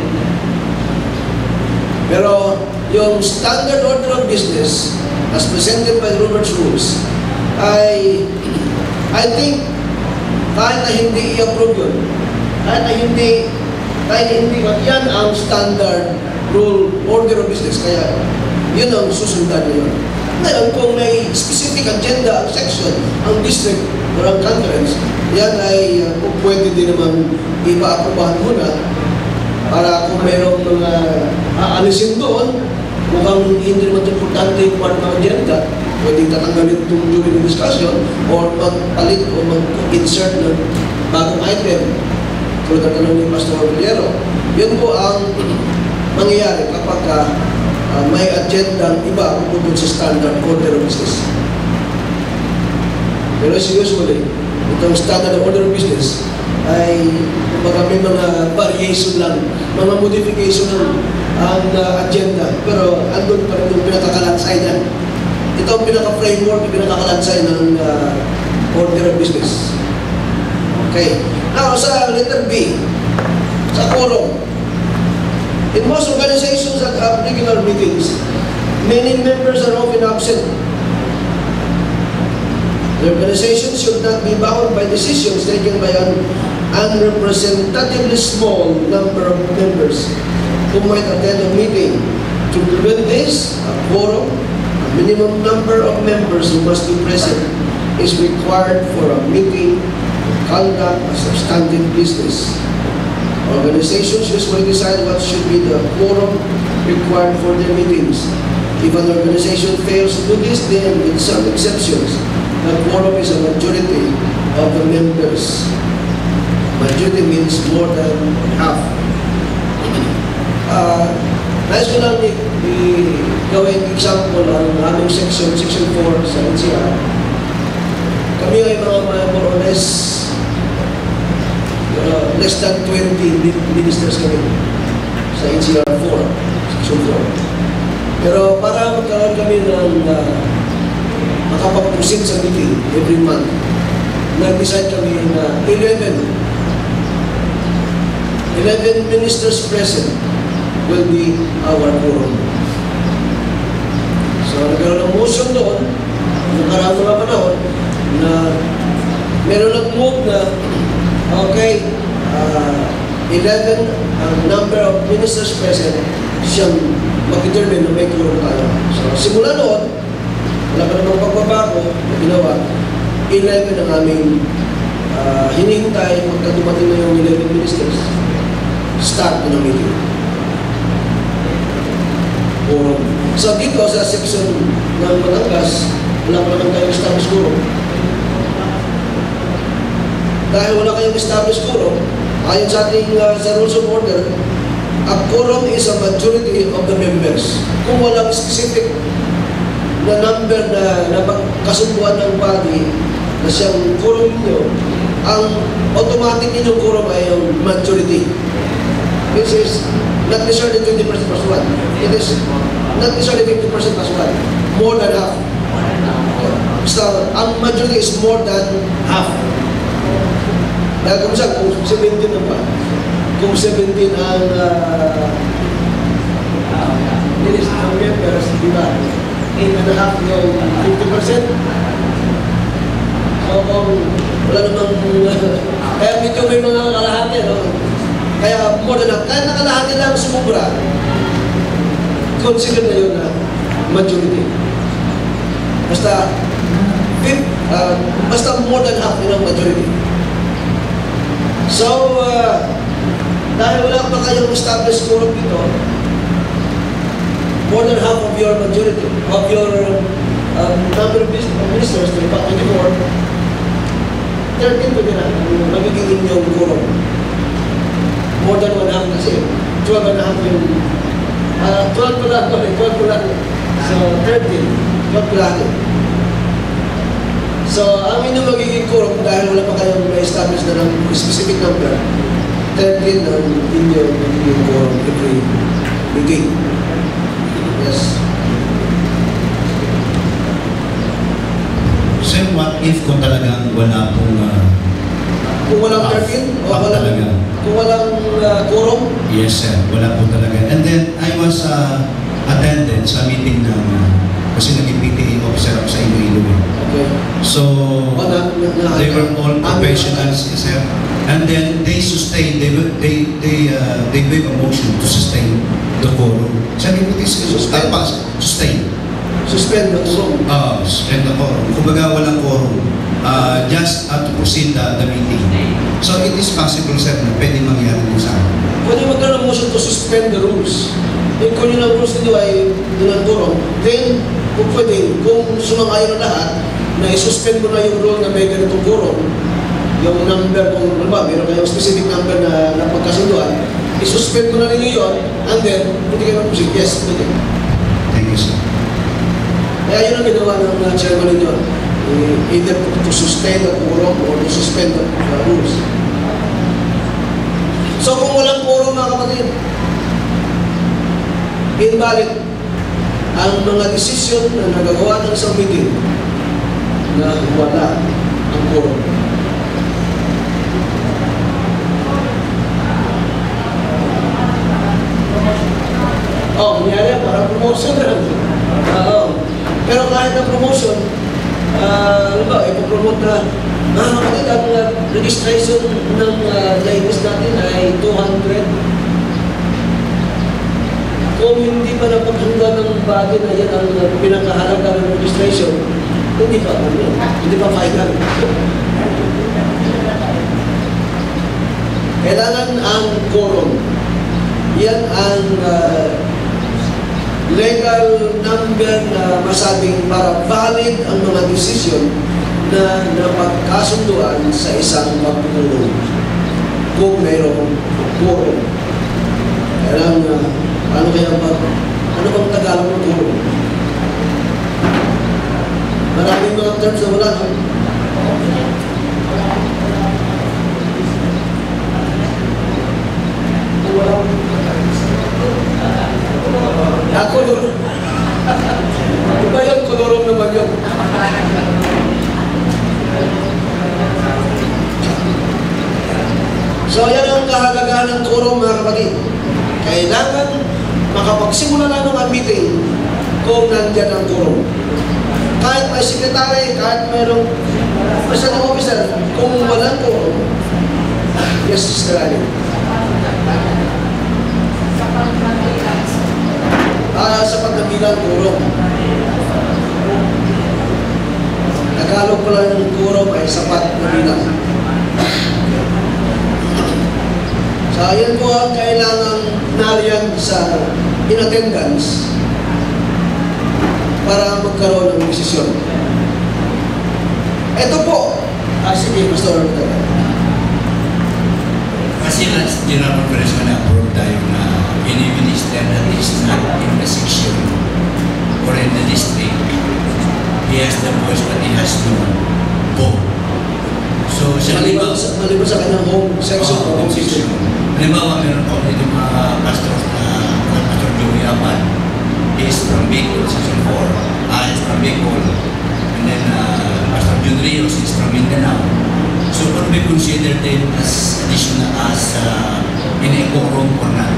Pero, yung standard order of business, as presented by Robert's Rules, ay, I think, kahit na hindi i-approve yun, kahit na hindi, kahit na hindi, yan ang standard rule, order of business. Kaya, yun ang susundan niyo. Ngayon, kung may specific agenda, ang section, ang district, or ang conference, yan ay uh, kung pwede din naman ipa-aprobahan muna para kung mayroong mga aalisin doon, mukhang hindi naman importante yung part ng agenda, pwedeng tatanggalin itong during the discussion or magpalit o mag-insert ng bagong item. So, tatanong ni Pastor Villero, yun po ang mangyayari kapag uh, uh, may agenda iba bukod sa standard order of business. Pero usually, itong standard order of business ay kumbaga may mga variation lang, mga modification ng ang uh, agenda. Pero andun pa rin yung pinakakalansay niya. Ito ang pinaka-framework, yung pinakakalansay ng uh, order of business. Okay. Now, sa letter B, sa quorum. In most organizations that have regular meetings, many members are often absent. The organization should not be bound by decisions taken by an unrepresentatively small number of members who might attend a meeting. To prevent this, a quorum, a minimum number of members who must be present, is required for a meeting to conduct a substantive business. Organizations usually decide what should be the quorum required for their meetings. If an organization fails to do this, then with some exceptions, the quorum is a majority of the members. Majority means more than half. Uh, nais ko lang i-gawin example ang aming section, section four sa N C R. Kami ay mga more or less uh, less than twenty ministers kami sa N C R four, section four. Pero para magkaroon kami ng uh, makapag-proceed sa meeting every month, nag-decide kami na eleven ministers present will be our quorum. So, nagkaroon ng motion doon, nakaraan mga panahon, na meron nag-move na, okay, uh, eleven ang number of ministers present, siyang mag-determine na may quorum tayo. So, simula noon, wala pa namang pagbabago na ginawa, eleven ang aming uh, hinihintay pagka dumating na yung eleven ministers. Start na ng meeting. Quorum. So dito sa section ng Batangas, wala pa naman tayong established quorum. Dahil wala kayong established quorum, ayon sa ating uh, sa rules of order, a quorum is a majority of the members. Kung walang specific na number na napagkasunduan ng body na siyang quorum niyo, ang automatic ninyong quorum ay yung majority. Which is not necessarily twenty percent plus one. It is not necessarily fifty percent plus one. More than half. So, ang majority is more than half. Dahil kung saan, kung seventeen na ba? Kung seventeen ang uh, list ng members, di ba? eight and a half yung fifty percent. So, kung wala namang, kaya medyo may mga kalahati, no? Kaya more than half, kahit nakalahati lang sumubra, consider na yun na majority. Basta, fifth, uh, basta more than half yun ang majority. So, uh, dahil wala pa kayong established quorum dito, more than half of your majority, of your um, number of ministers, twenty-four, thirteen to din ang magiging inyong quorum. More than one half kasi, twelve and a half yung, uh, twelve ko lang, twelve ko lang. So, thirteen, twelve ko lang. So, ang inyong magiging quorum, dahil wala pa kayong na-establish na ng specific number, thirteen ang inyong magiging quorum every meeting. Yes. Sir, what if kung talagang wala pong uh, Kung walang Ah, thirteen, o ah, walang, talaga. kung walang uh, quorum, yes, sir, wala po talaga. And then, I was uh, attended sa meeting ng, uh, kasi naging P T A officer ako sa Iloilo. eh. okay. So, O, na, na, na, they were all professionals, sir. And then, they sustained, they were- they they uh, they gave a motion to sustain the quorum. Sabi ko, this is Sustain. sustain. Sustain. Suspend the quorum. Ah, suspend the quorum. Kumbaga, walang quorum. Uh, just uh, to proceed the, the meeting. So, it is possible, sir, na pwede mangyari din sa akin. Pwede magkaroon ng motion to suspend the rules. Eh, kung yun ang rules ninyo ay doon quorum, then, kung pwede, kung sumang-ayon na lahat, na i-suspend mo na yung rule na may ganitong quorum, yung number, kung ano ba, meron kayong specific number na napagkasunduan, i-suspend mo na ninyo yun, and then, pwede kayo mag-proceed. Yes, pwede. Thank you, sir. Kaya yun ang ginawa ng uh, chairman ninyo, eh, either to sustain the quorum or to suspend the uh, rules. So kung walang quorum, mga kapatid, invalid ang mga desisyon na nagagawa ng isang meeting na wala ang quorum. Oh, nangyari, parang promotion na. Oo. Pero kahit na promotion, ah, ano ba, ipopromote na, mga kapatid, ang uh, registration ng uh, ladies natin ay two hundred. Kung hindi pa napaghanda ng bagay na yan ang uh, pinakahalaga ng registration, hindi pa, ano, hindi pa final. Kailangan ang quorum. Yan ang uh, legal number na masabing para valid ang mga desisyon na napagkasunduan sa isang pagpupulong kung mayroong quorum. Kailangan, uh, ano kaya ba, ano bang Tagalog ng quorum? Maraming mga terms na wala, no? Ako yun. Iba yun, kulurong naman yun. So, yan ang kahalagahan ng quorum, mga kapatid. Kailangan makapagsimula na ng meeting kung nandyan ang quorum. Kahit may sekretary, kahit mayroong presiding officer, kung walang quorum, yes, Sister Ali. Ah, sa pagkabilang quorum. Tagalog pala ng quorum ay sapat na bilang. So, yan po ang kailangang nariyan sa in attendance para magkaroon ng desisyon. Ito po. Ah, sige, Pastor. Kasi last General Conference na na-approve tayo na any minister that is not in the section or in the district, he has the voice but he has no vote. So, sa Maliban halimbawa, sa, maliban sa kanyang home section o oh, home section. halimbawa meron po dito mga pastors na uh, Pastor Joey Apan is from Bicol, section four, ah, is from Bicol, and then uh, Pastor Jun Rios is from Mindanao. So, could we consider them as additional as uh, in a quorum or not?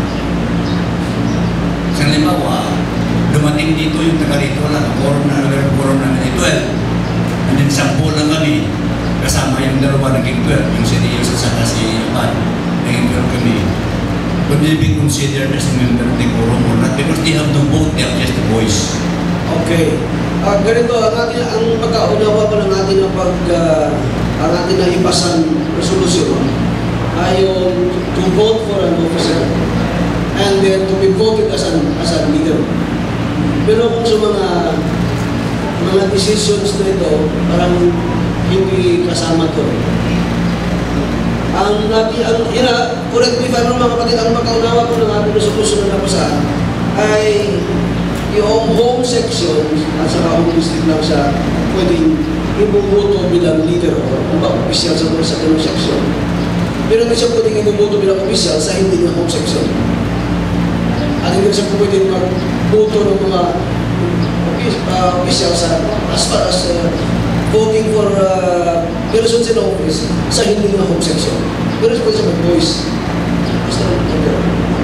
Sa halimbawa, dumating dito yung taga rito, wala, quorum na, nagkaroon quorum na naging twelve. And then, sampu lang kami, kasama yung dalawa naging twelve, yung si Rios at saka si Apan, naging twelve kami. Could they be considered as a member of the quorum or not? Because they have no vote, they have just a voice. Okay. Ah, ganito, ang atin, ang pagkaunawa pa ng atin ang pag, uh, ang atin na ipasang resolusyon ay yung to vote for an officer and then to be voted as an as a leader. Pero kung sa mga mga decisions na ito, parang hindi kasama to. Ang natin, ang ina, correct me if I'm wrong, mga kapatid, ang pagkaunawa ko ng ating resolusyon na napasahan ay yung home section at saka home district lang siya pwedeng ibubuto bilang leader o kung ba, official sa sa ganung section. Pero hindi siya pwedeng ibubuto bilang official sa hindi ng home section. At hindi siya pwedeng magbuto ng mga uh, official sa as far as uh, voting for uh, persons in office sa hindi nga home section. Pero pwede siya mag-voice. Basta mag-vote.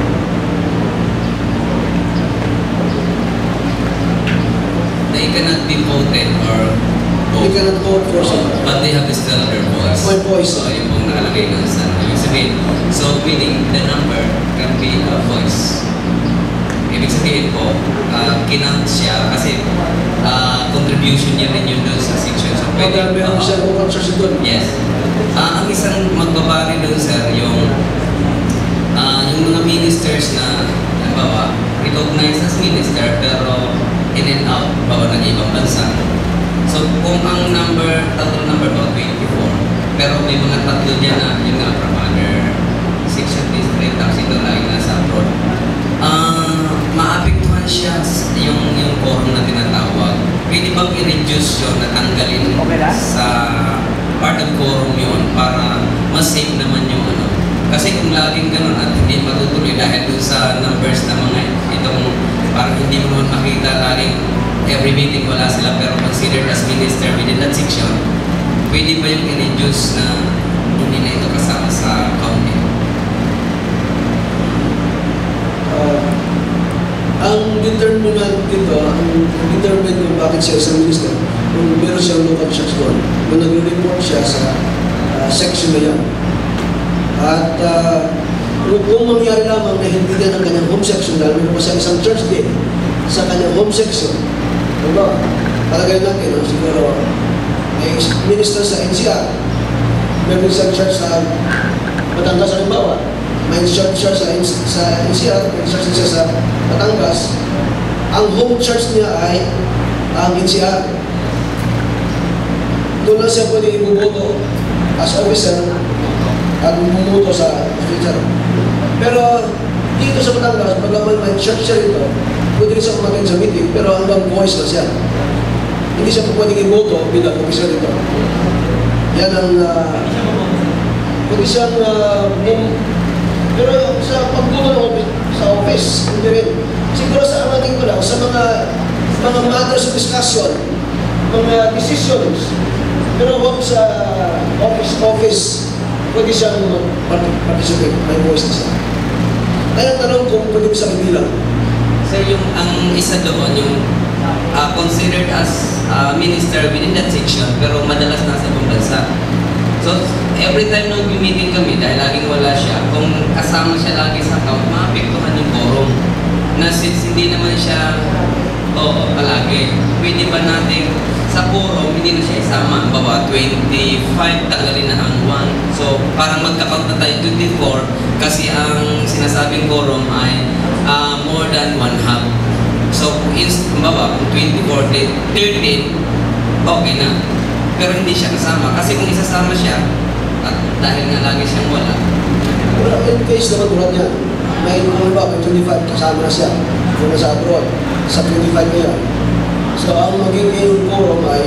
They cannot be voted or They cannot vote for some. but they have still their voice. My voice. So, yung pong nakalagay nun sa ibig sabihin. So, meaning the number can be a voice. Ibig sabihin po, uh, kinount siya kasi uh, contribution niya rin yun doon sa section. So, pwede, Pwede meron uh, siya kung concern doon. yes. Ah, ang isang magbabari doon, sir, yung ah, yung mga ministers na, halimbawa, recognized as minister, pero in and out, bawa ng ibang bansa. So, kung ang number, total number about twenty-four, pero may mga tatlo dyan na, yung nga, from other section district, tapos ito lagi nasa abroad. Ah, maapektuhan siya s- yung, yung quorum na tinatawag. Pwede bang i-reduce yun, natanggalin sa part of quorum yun para mas safe naman yung ano. Kasi kung laging ganun at hindi matutuloy dahil dun sa numbers na mga itong parang hindi mo naman makita laging every meeting wala sila pero considered as minister within that section, pwede ba yung i-reduce na hindi na ito kasama sa counting? Uh, ang determinant dito, ang determinant kung bakit siya isang minister, kung meron siyang local church doon, kung nagre-report siya sa uh, section na yan. At uh, kung, kung mangyari lamang na hindi niya ng kanyang home section dahil meron pa siya isang church din sa kanyang home section, diba? Palagay natin, no? Siguro, may minister sa N C R, meron isang church sa Batangas, halimbawa, may church siya sa, sa N C R, may church siya sa Batangas. Ang home church niya ay ang N C R. Doon lang siya pwede ibuboto as officer at bumuto sa officer. Pero dito sa Batangas, pagkaman may church siya rito, pwede rin siya kumain sa meeting, pero hanggang voice na siya. Hindi siya pwede iboto bilang officer rito. Yan ang uh, pwede siyang uh, bum- pero sa pagbuto ng office, sa office, hindi rin. Siguro sa amating ko lang, sa mga mga matters of discussion, mga decisions, pero huwag sa office, office, pwede siyang participate, may voice na siya. Kaya tanong kung pwede mo sa bilang. Sir, yung ang isa doon, yung uh, considered as uh, minister within that section, pero madalas nasa ibang bansa. So, every time nung meeting kami, dahil laging wala siya, kung kasama siya lagi sa account, maapektuhan yung quorum. Na since hindi naman siya, oo, palagi, pwede ba natin sa quorum, hindi na siya isama. Bawa, twenty-five, tanggalin na ang one. So, parang magka-count na tayo twenty-four, kasi ang sinasabing quorum ay uh, more than one half. So, is, bawa, kung twenty-four, thirteen, okay na. Pero hindi siya kasama. Kasi kung isasama siya, at dahil nga lagi siyang wala, Pero in case naman tulad niya, may ano ba, may twenty-five kasama na siya kung nasa abroad, sa twenty-five niya. So, ang magiging quorum ay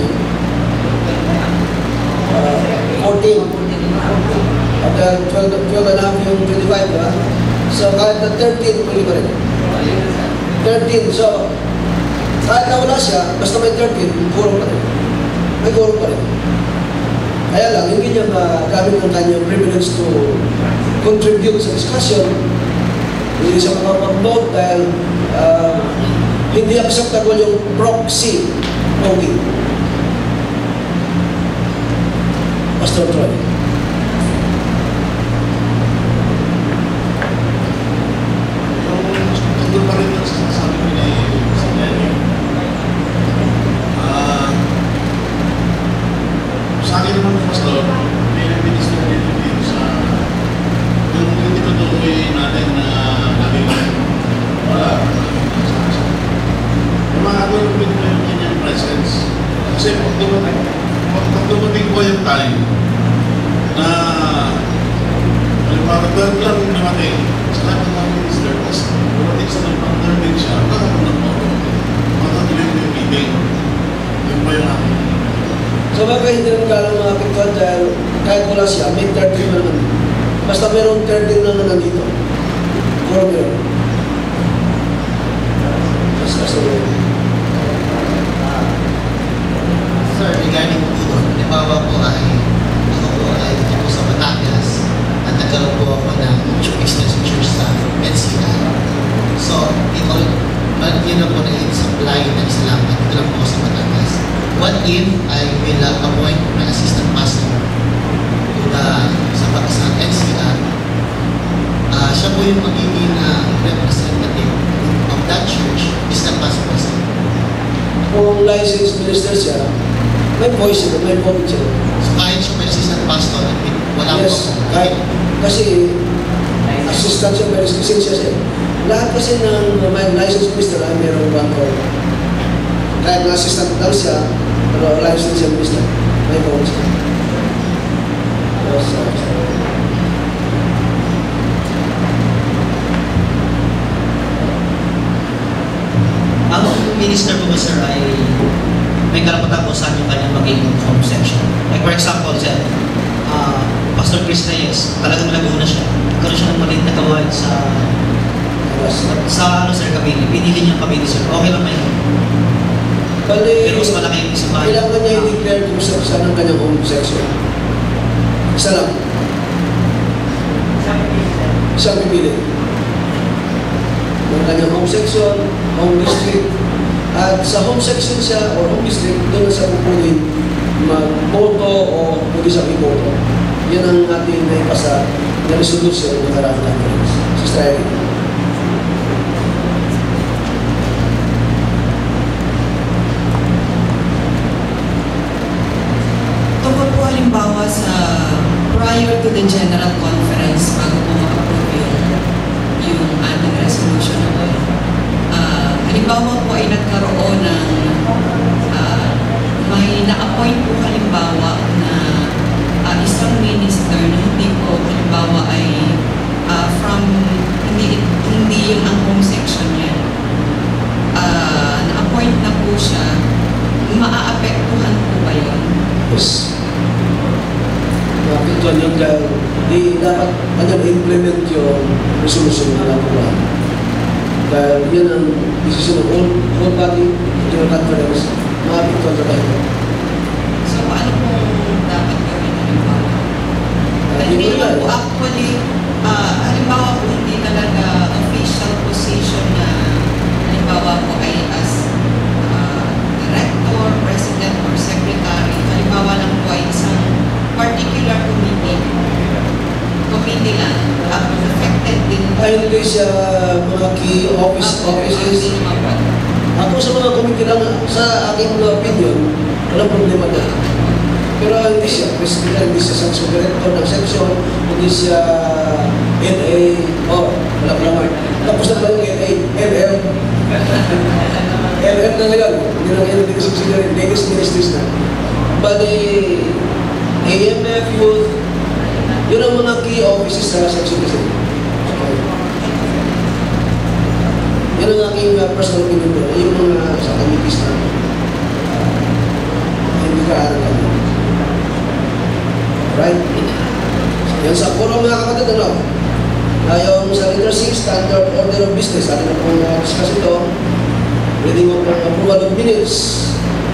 uh, fourteen. At uh, twelve, twelve and a half yung twenty-five, diba? So, kahit na thirteen, pwede pa rin. thirteen, so, kahit na wala siya, basta may thirteen, quorum pa rin. May quorum pa rin. Kaya lang, hindi niya magamit ng kanyang privilege to contribute sa discussion. Hindi siya makapag-vote dahil uh, hindi acceptable yung proxy voting. Pastor Troy. Tungkol pa rin yung sinasabi ko ni si Lenny. Ah, sa akin naman, Pastor, may minister dito dito sa yung hindi tutuloy natin na laging wala. Yung mga agawin ko yung kanyang presence. Kasi pag dumating, pag dumating po yung time na halimbawa, twelve lang dumating sa lahat ng mga minister, tapos dumating sa nag-underming siya, kakaroon ng po. Matutuloy yung meeting. Yun po yung akin. So baka hindi naman galang mga apektuhan dahil kahit wala siya, may thirteen na naman. Basta mayroong thirteen na naman dito. Quorum yun. Basta sa Sir, regarding po pag-appoint ng assistant pastor to the, sa Pakistan N C R, uh, siya po yung magiging uh, representative of that church. Is that possible, sir? Kung licensed minister siya, may voice siya, may vote siya. So kahit siya may assistant pastor, wala Yes, po. kahit, kasi assistant siya, may lisensya siya. Lahat kasi ng may licensed minister ay mayroong bangko. Kahit na assistant lang siya, pero licensed siya minister, may vote siya. Yes, uh, Ang minister po ba, sir, ay may karapatan po saan yung kanyang maging home section. Like for example, sir, uh, Pastor Chris Reyes, talagang lago na siya. Nagkaroon siya ng maliit na gawain sa sa ano, sir, Kabili. Pinili niya Kabili, sir. Okay lang ba yun? bali, Pero mas malaki yung isa pa. kailangan niya i-declare kung sa- saan ang kanyang home section. Isa lang. Isang pipili. Ng kanyang home section, home district. At sa home section siya or home district, doon na siya pupulin mag-boto o pwede siya i-boto. Yan ang ating naipasa na resolution ng Karang Conference. Sister Irene. Tungkol po halimbawa sa prior to the General Conference, bago po ma-approve yung, yung ating resolution na po, ah, halimbawa po ay nagkaroon ng ah, may na-appoint po halimbawa na ah, isang minister na hindi po halimbawa ay ah, from hindi, hindi yung ang home section niya. Ah, na-appoint na po siya, maaapektuhan po ba yun? Yes. Nakapituan yun dahil di dapat ano, implement yung resolution na nakuha. Dahil yan ang decision ng whole, whole body, General Conference, makapituan na tayo. So, ano pong dapat gawin halimbawa? Ah, Hindi yun naman lang. po actually, ah, halimbawa po hindi talaga official position na halimbawa po ay as ah, director, president, or secretary. Halimbawa lang po ay isang particular committee. Committee lang. Uh, affected din. Ay, hindi siya mga key office Ako, offices. hindi naman po. Ako sa mga committee lang, sa aking opinion, walang problema na. Pero hindi siya president, hindi siya section director ng section, hindi siya N A, oh, wala pa naman. Tapos na pala yung N A, L L. L L na ngayon, hindi na ngayon, hindi ka subsidiary, latest ministries na. Bali, A M F, youth, yun ang mga key offices sa section kasi. Yan ang aking uh, personal opinion doon. Yung mga sa committees na uh, hindi ka-aaral kami. Right? Yan sa puro mga kapatid, ano? Uh, yung sa letter six, standard order of business. Atin na pong uh, discuss ito. Reading of uh, approval of minutes.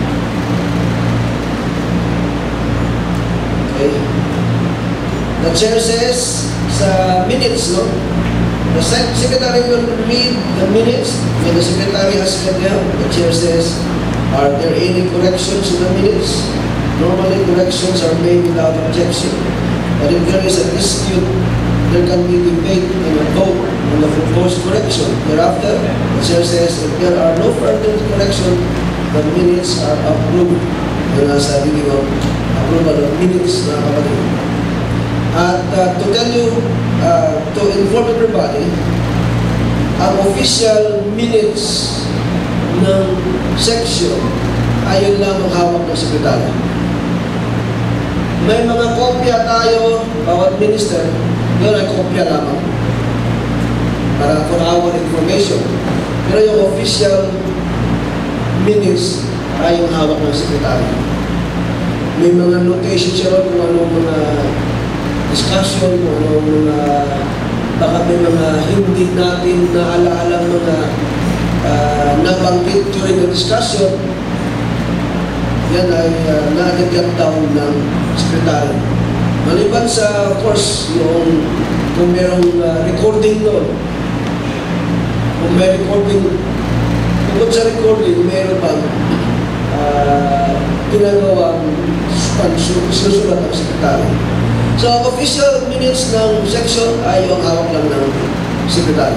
Okay. The chair says sa minutes, no? The sec- secretary will read the minutes. When the secretary has read them, the chair says, are there any corrections in the minutes? Normally, corrections are made without objection. But if there is a dispute, there can be debate and a vote on the proposed correction. Thereafter, the chair says, if there are no further correction, the minutes are approved. Yun ang sabi niyo, approval of minutes na kapatid. At uh, to tell you, uh, to inform everybody, ang official minutes ng section ay yun lang ang hawak ng sekretary. May mga kopya tayo, bawat minister, yun ay kopya lamang para for our information. Pero yung official minutes ay yung hawak ng sekretary. May mga notation siya ron kung anong mga discussion, kung anong mga baka may mga hindi natin naalaala mga uh, nabanggit during the discussion. Yan ay uh, na-get down ng sekretary. Maliban sa, of course, yung kung merong uh, recording doon, kung may recording, kung sa recording, meron bang uh, ginagawang sinusulat ng sekretary. So, ang official minutes ng section ay yung hawak lang ng sekretary.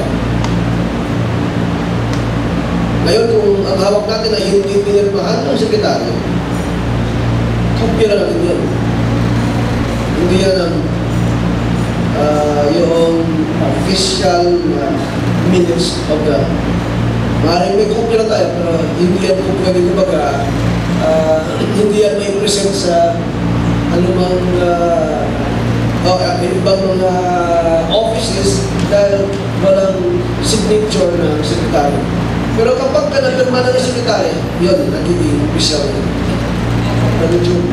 Ngayon, kung ang hawak natin ay hindi pinirmahan ng sekretary, kopya na natin yun. Hindi yan ang uh, yung official uh, minutes of the maaaring may kopya na tayo, pero hindi yan kung pwede kumbaga uh, hindi yan may present sa anumang uh, o uh, ibang mga offices dahil walang signature ng sekretary. Pero kapag ka napirma na ng sekretary, yun, nagiging official. Nag-tune.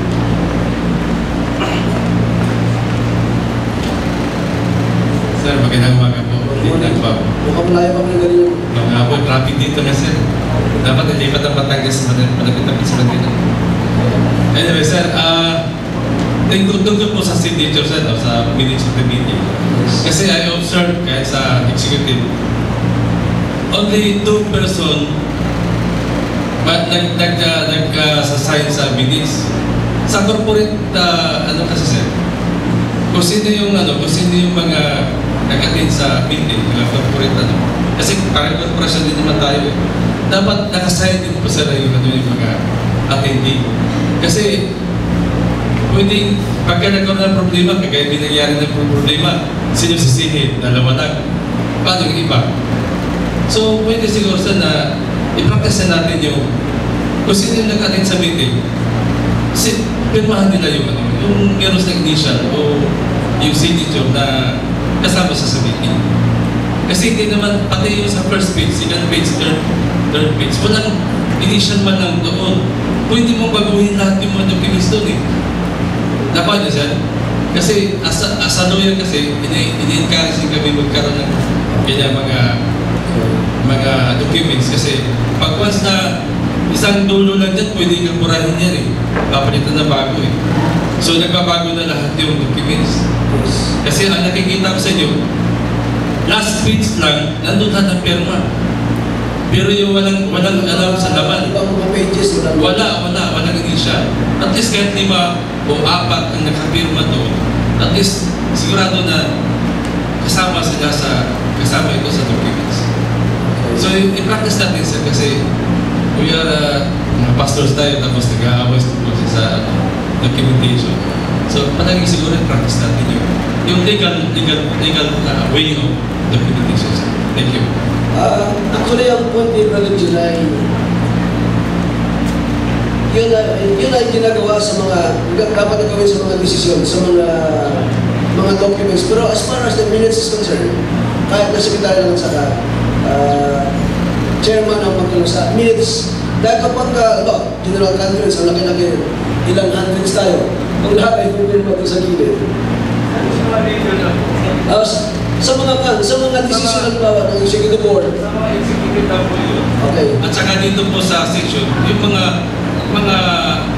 Sir, magandang umaga po. Magandang umaga po. Mukhang malayo pa mga ganyan. Mga po, traffic dito na sir. Dapat nilipat ang Batangas sa malapit-lapit sa Manila. Anyway, sir, ah, uh, tungkol po sa signature, sir, o sa minutes of the meeting. Kasi I observed kahit sa executive, only two person but nag nag uh, nag uh, sa sign sa minutes. Sa corporate, uh, ano kasi sir, kung sino yung ano, kung sino yung mga nag-attend sa meeting, mga corporate ano. Kasi parang corporation din naman tayo eh. Dapat nakasign din po sila yung, ano, yung mga attendee. Kasi pwedeng pagka nagkaroon ng problema, kagaya binangyari ng problema, sino sisihin, dalawa lang. Paano yung iba? So pwede siguro sa na i-practice na natin yung kung sino yung nag-attend sa meeting, si, pirmahan nila yung ano, yung meron sa initial o yung signature na kasama sa sa meeting. Kasi hindi naman, pati yung sa first page, second page, third, third page, walang initial man lang doon. Pwede mong baguhin lahat yung mga documents doon eh. Dapat nyo sir? Kasi as a, as a lawyer kasi, ini-encourage din kami magkaroon ng ganyan mga mga documents kasi pag once na isang dulo lang dyan, pwede kang burahin yan eh. Papalitan na bago eh. So nagbabago na lahat yung documents. Kasi ang nakikita ko sa inyo, last page lang, nandun lahat ang perma. Pero yung walang, walang alam sa laman. Wala, wala, walang initial. At least kahit lima o apat ang nakapirma doon, at least sigurado na kasama sila sa, kasama ito sa documents. So i-practice natin sir kasi we are uh, mga pastors tayo tapos nag-aaway sa uh, documentation. So palagi siguro i-practice natin yung, yung legal, legal, legal uh, way of documentation sir. Thank you. Uh, actually, ang point ni Brother July, yun, uh, yun ay ginagawa sa mga, dapat na gawin sa mga desisyon, sa mga mga documents. Pero as far as the minutes is concerned, kahit na sekretary lang saka uh, chairman ang magkaroon sa minutes, dahil kapag uh, ano, General Conference, ang laki-laki, ilang hundreds tayo, ang lahat ay pupirma doon sa gilid. Uh, Sa mga kan, sa mga desisyon ng bawat ng executive board. Sa mga executive lang po yun. Okay. At saka dito po sa section, yung mga mga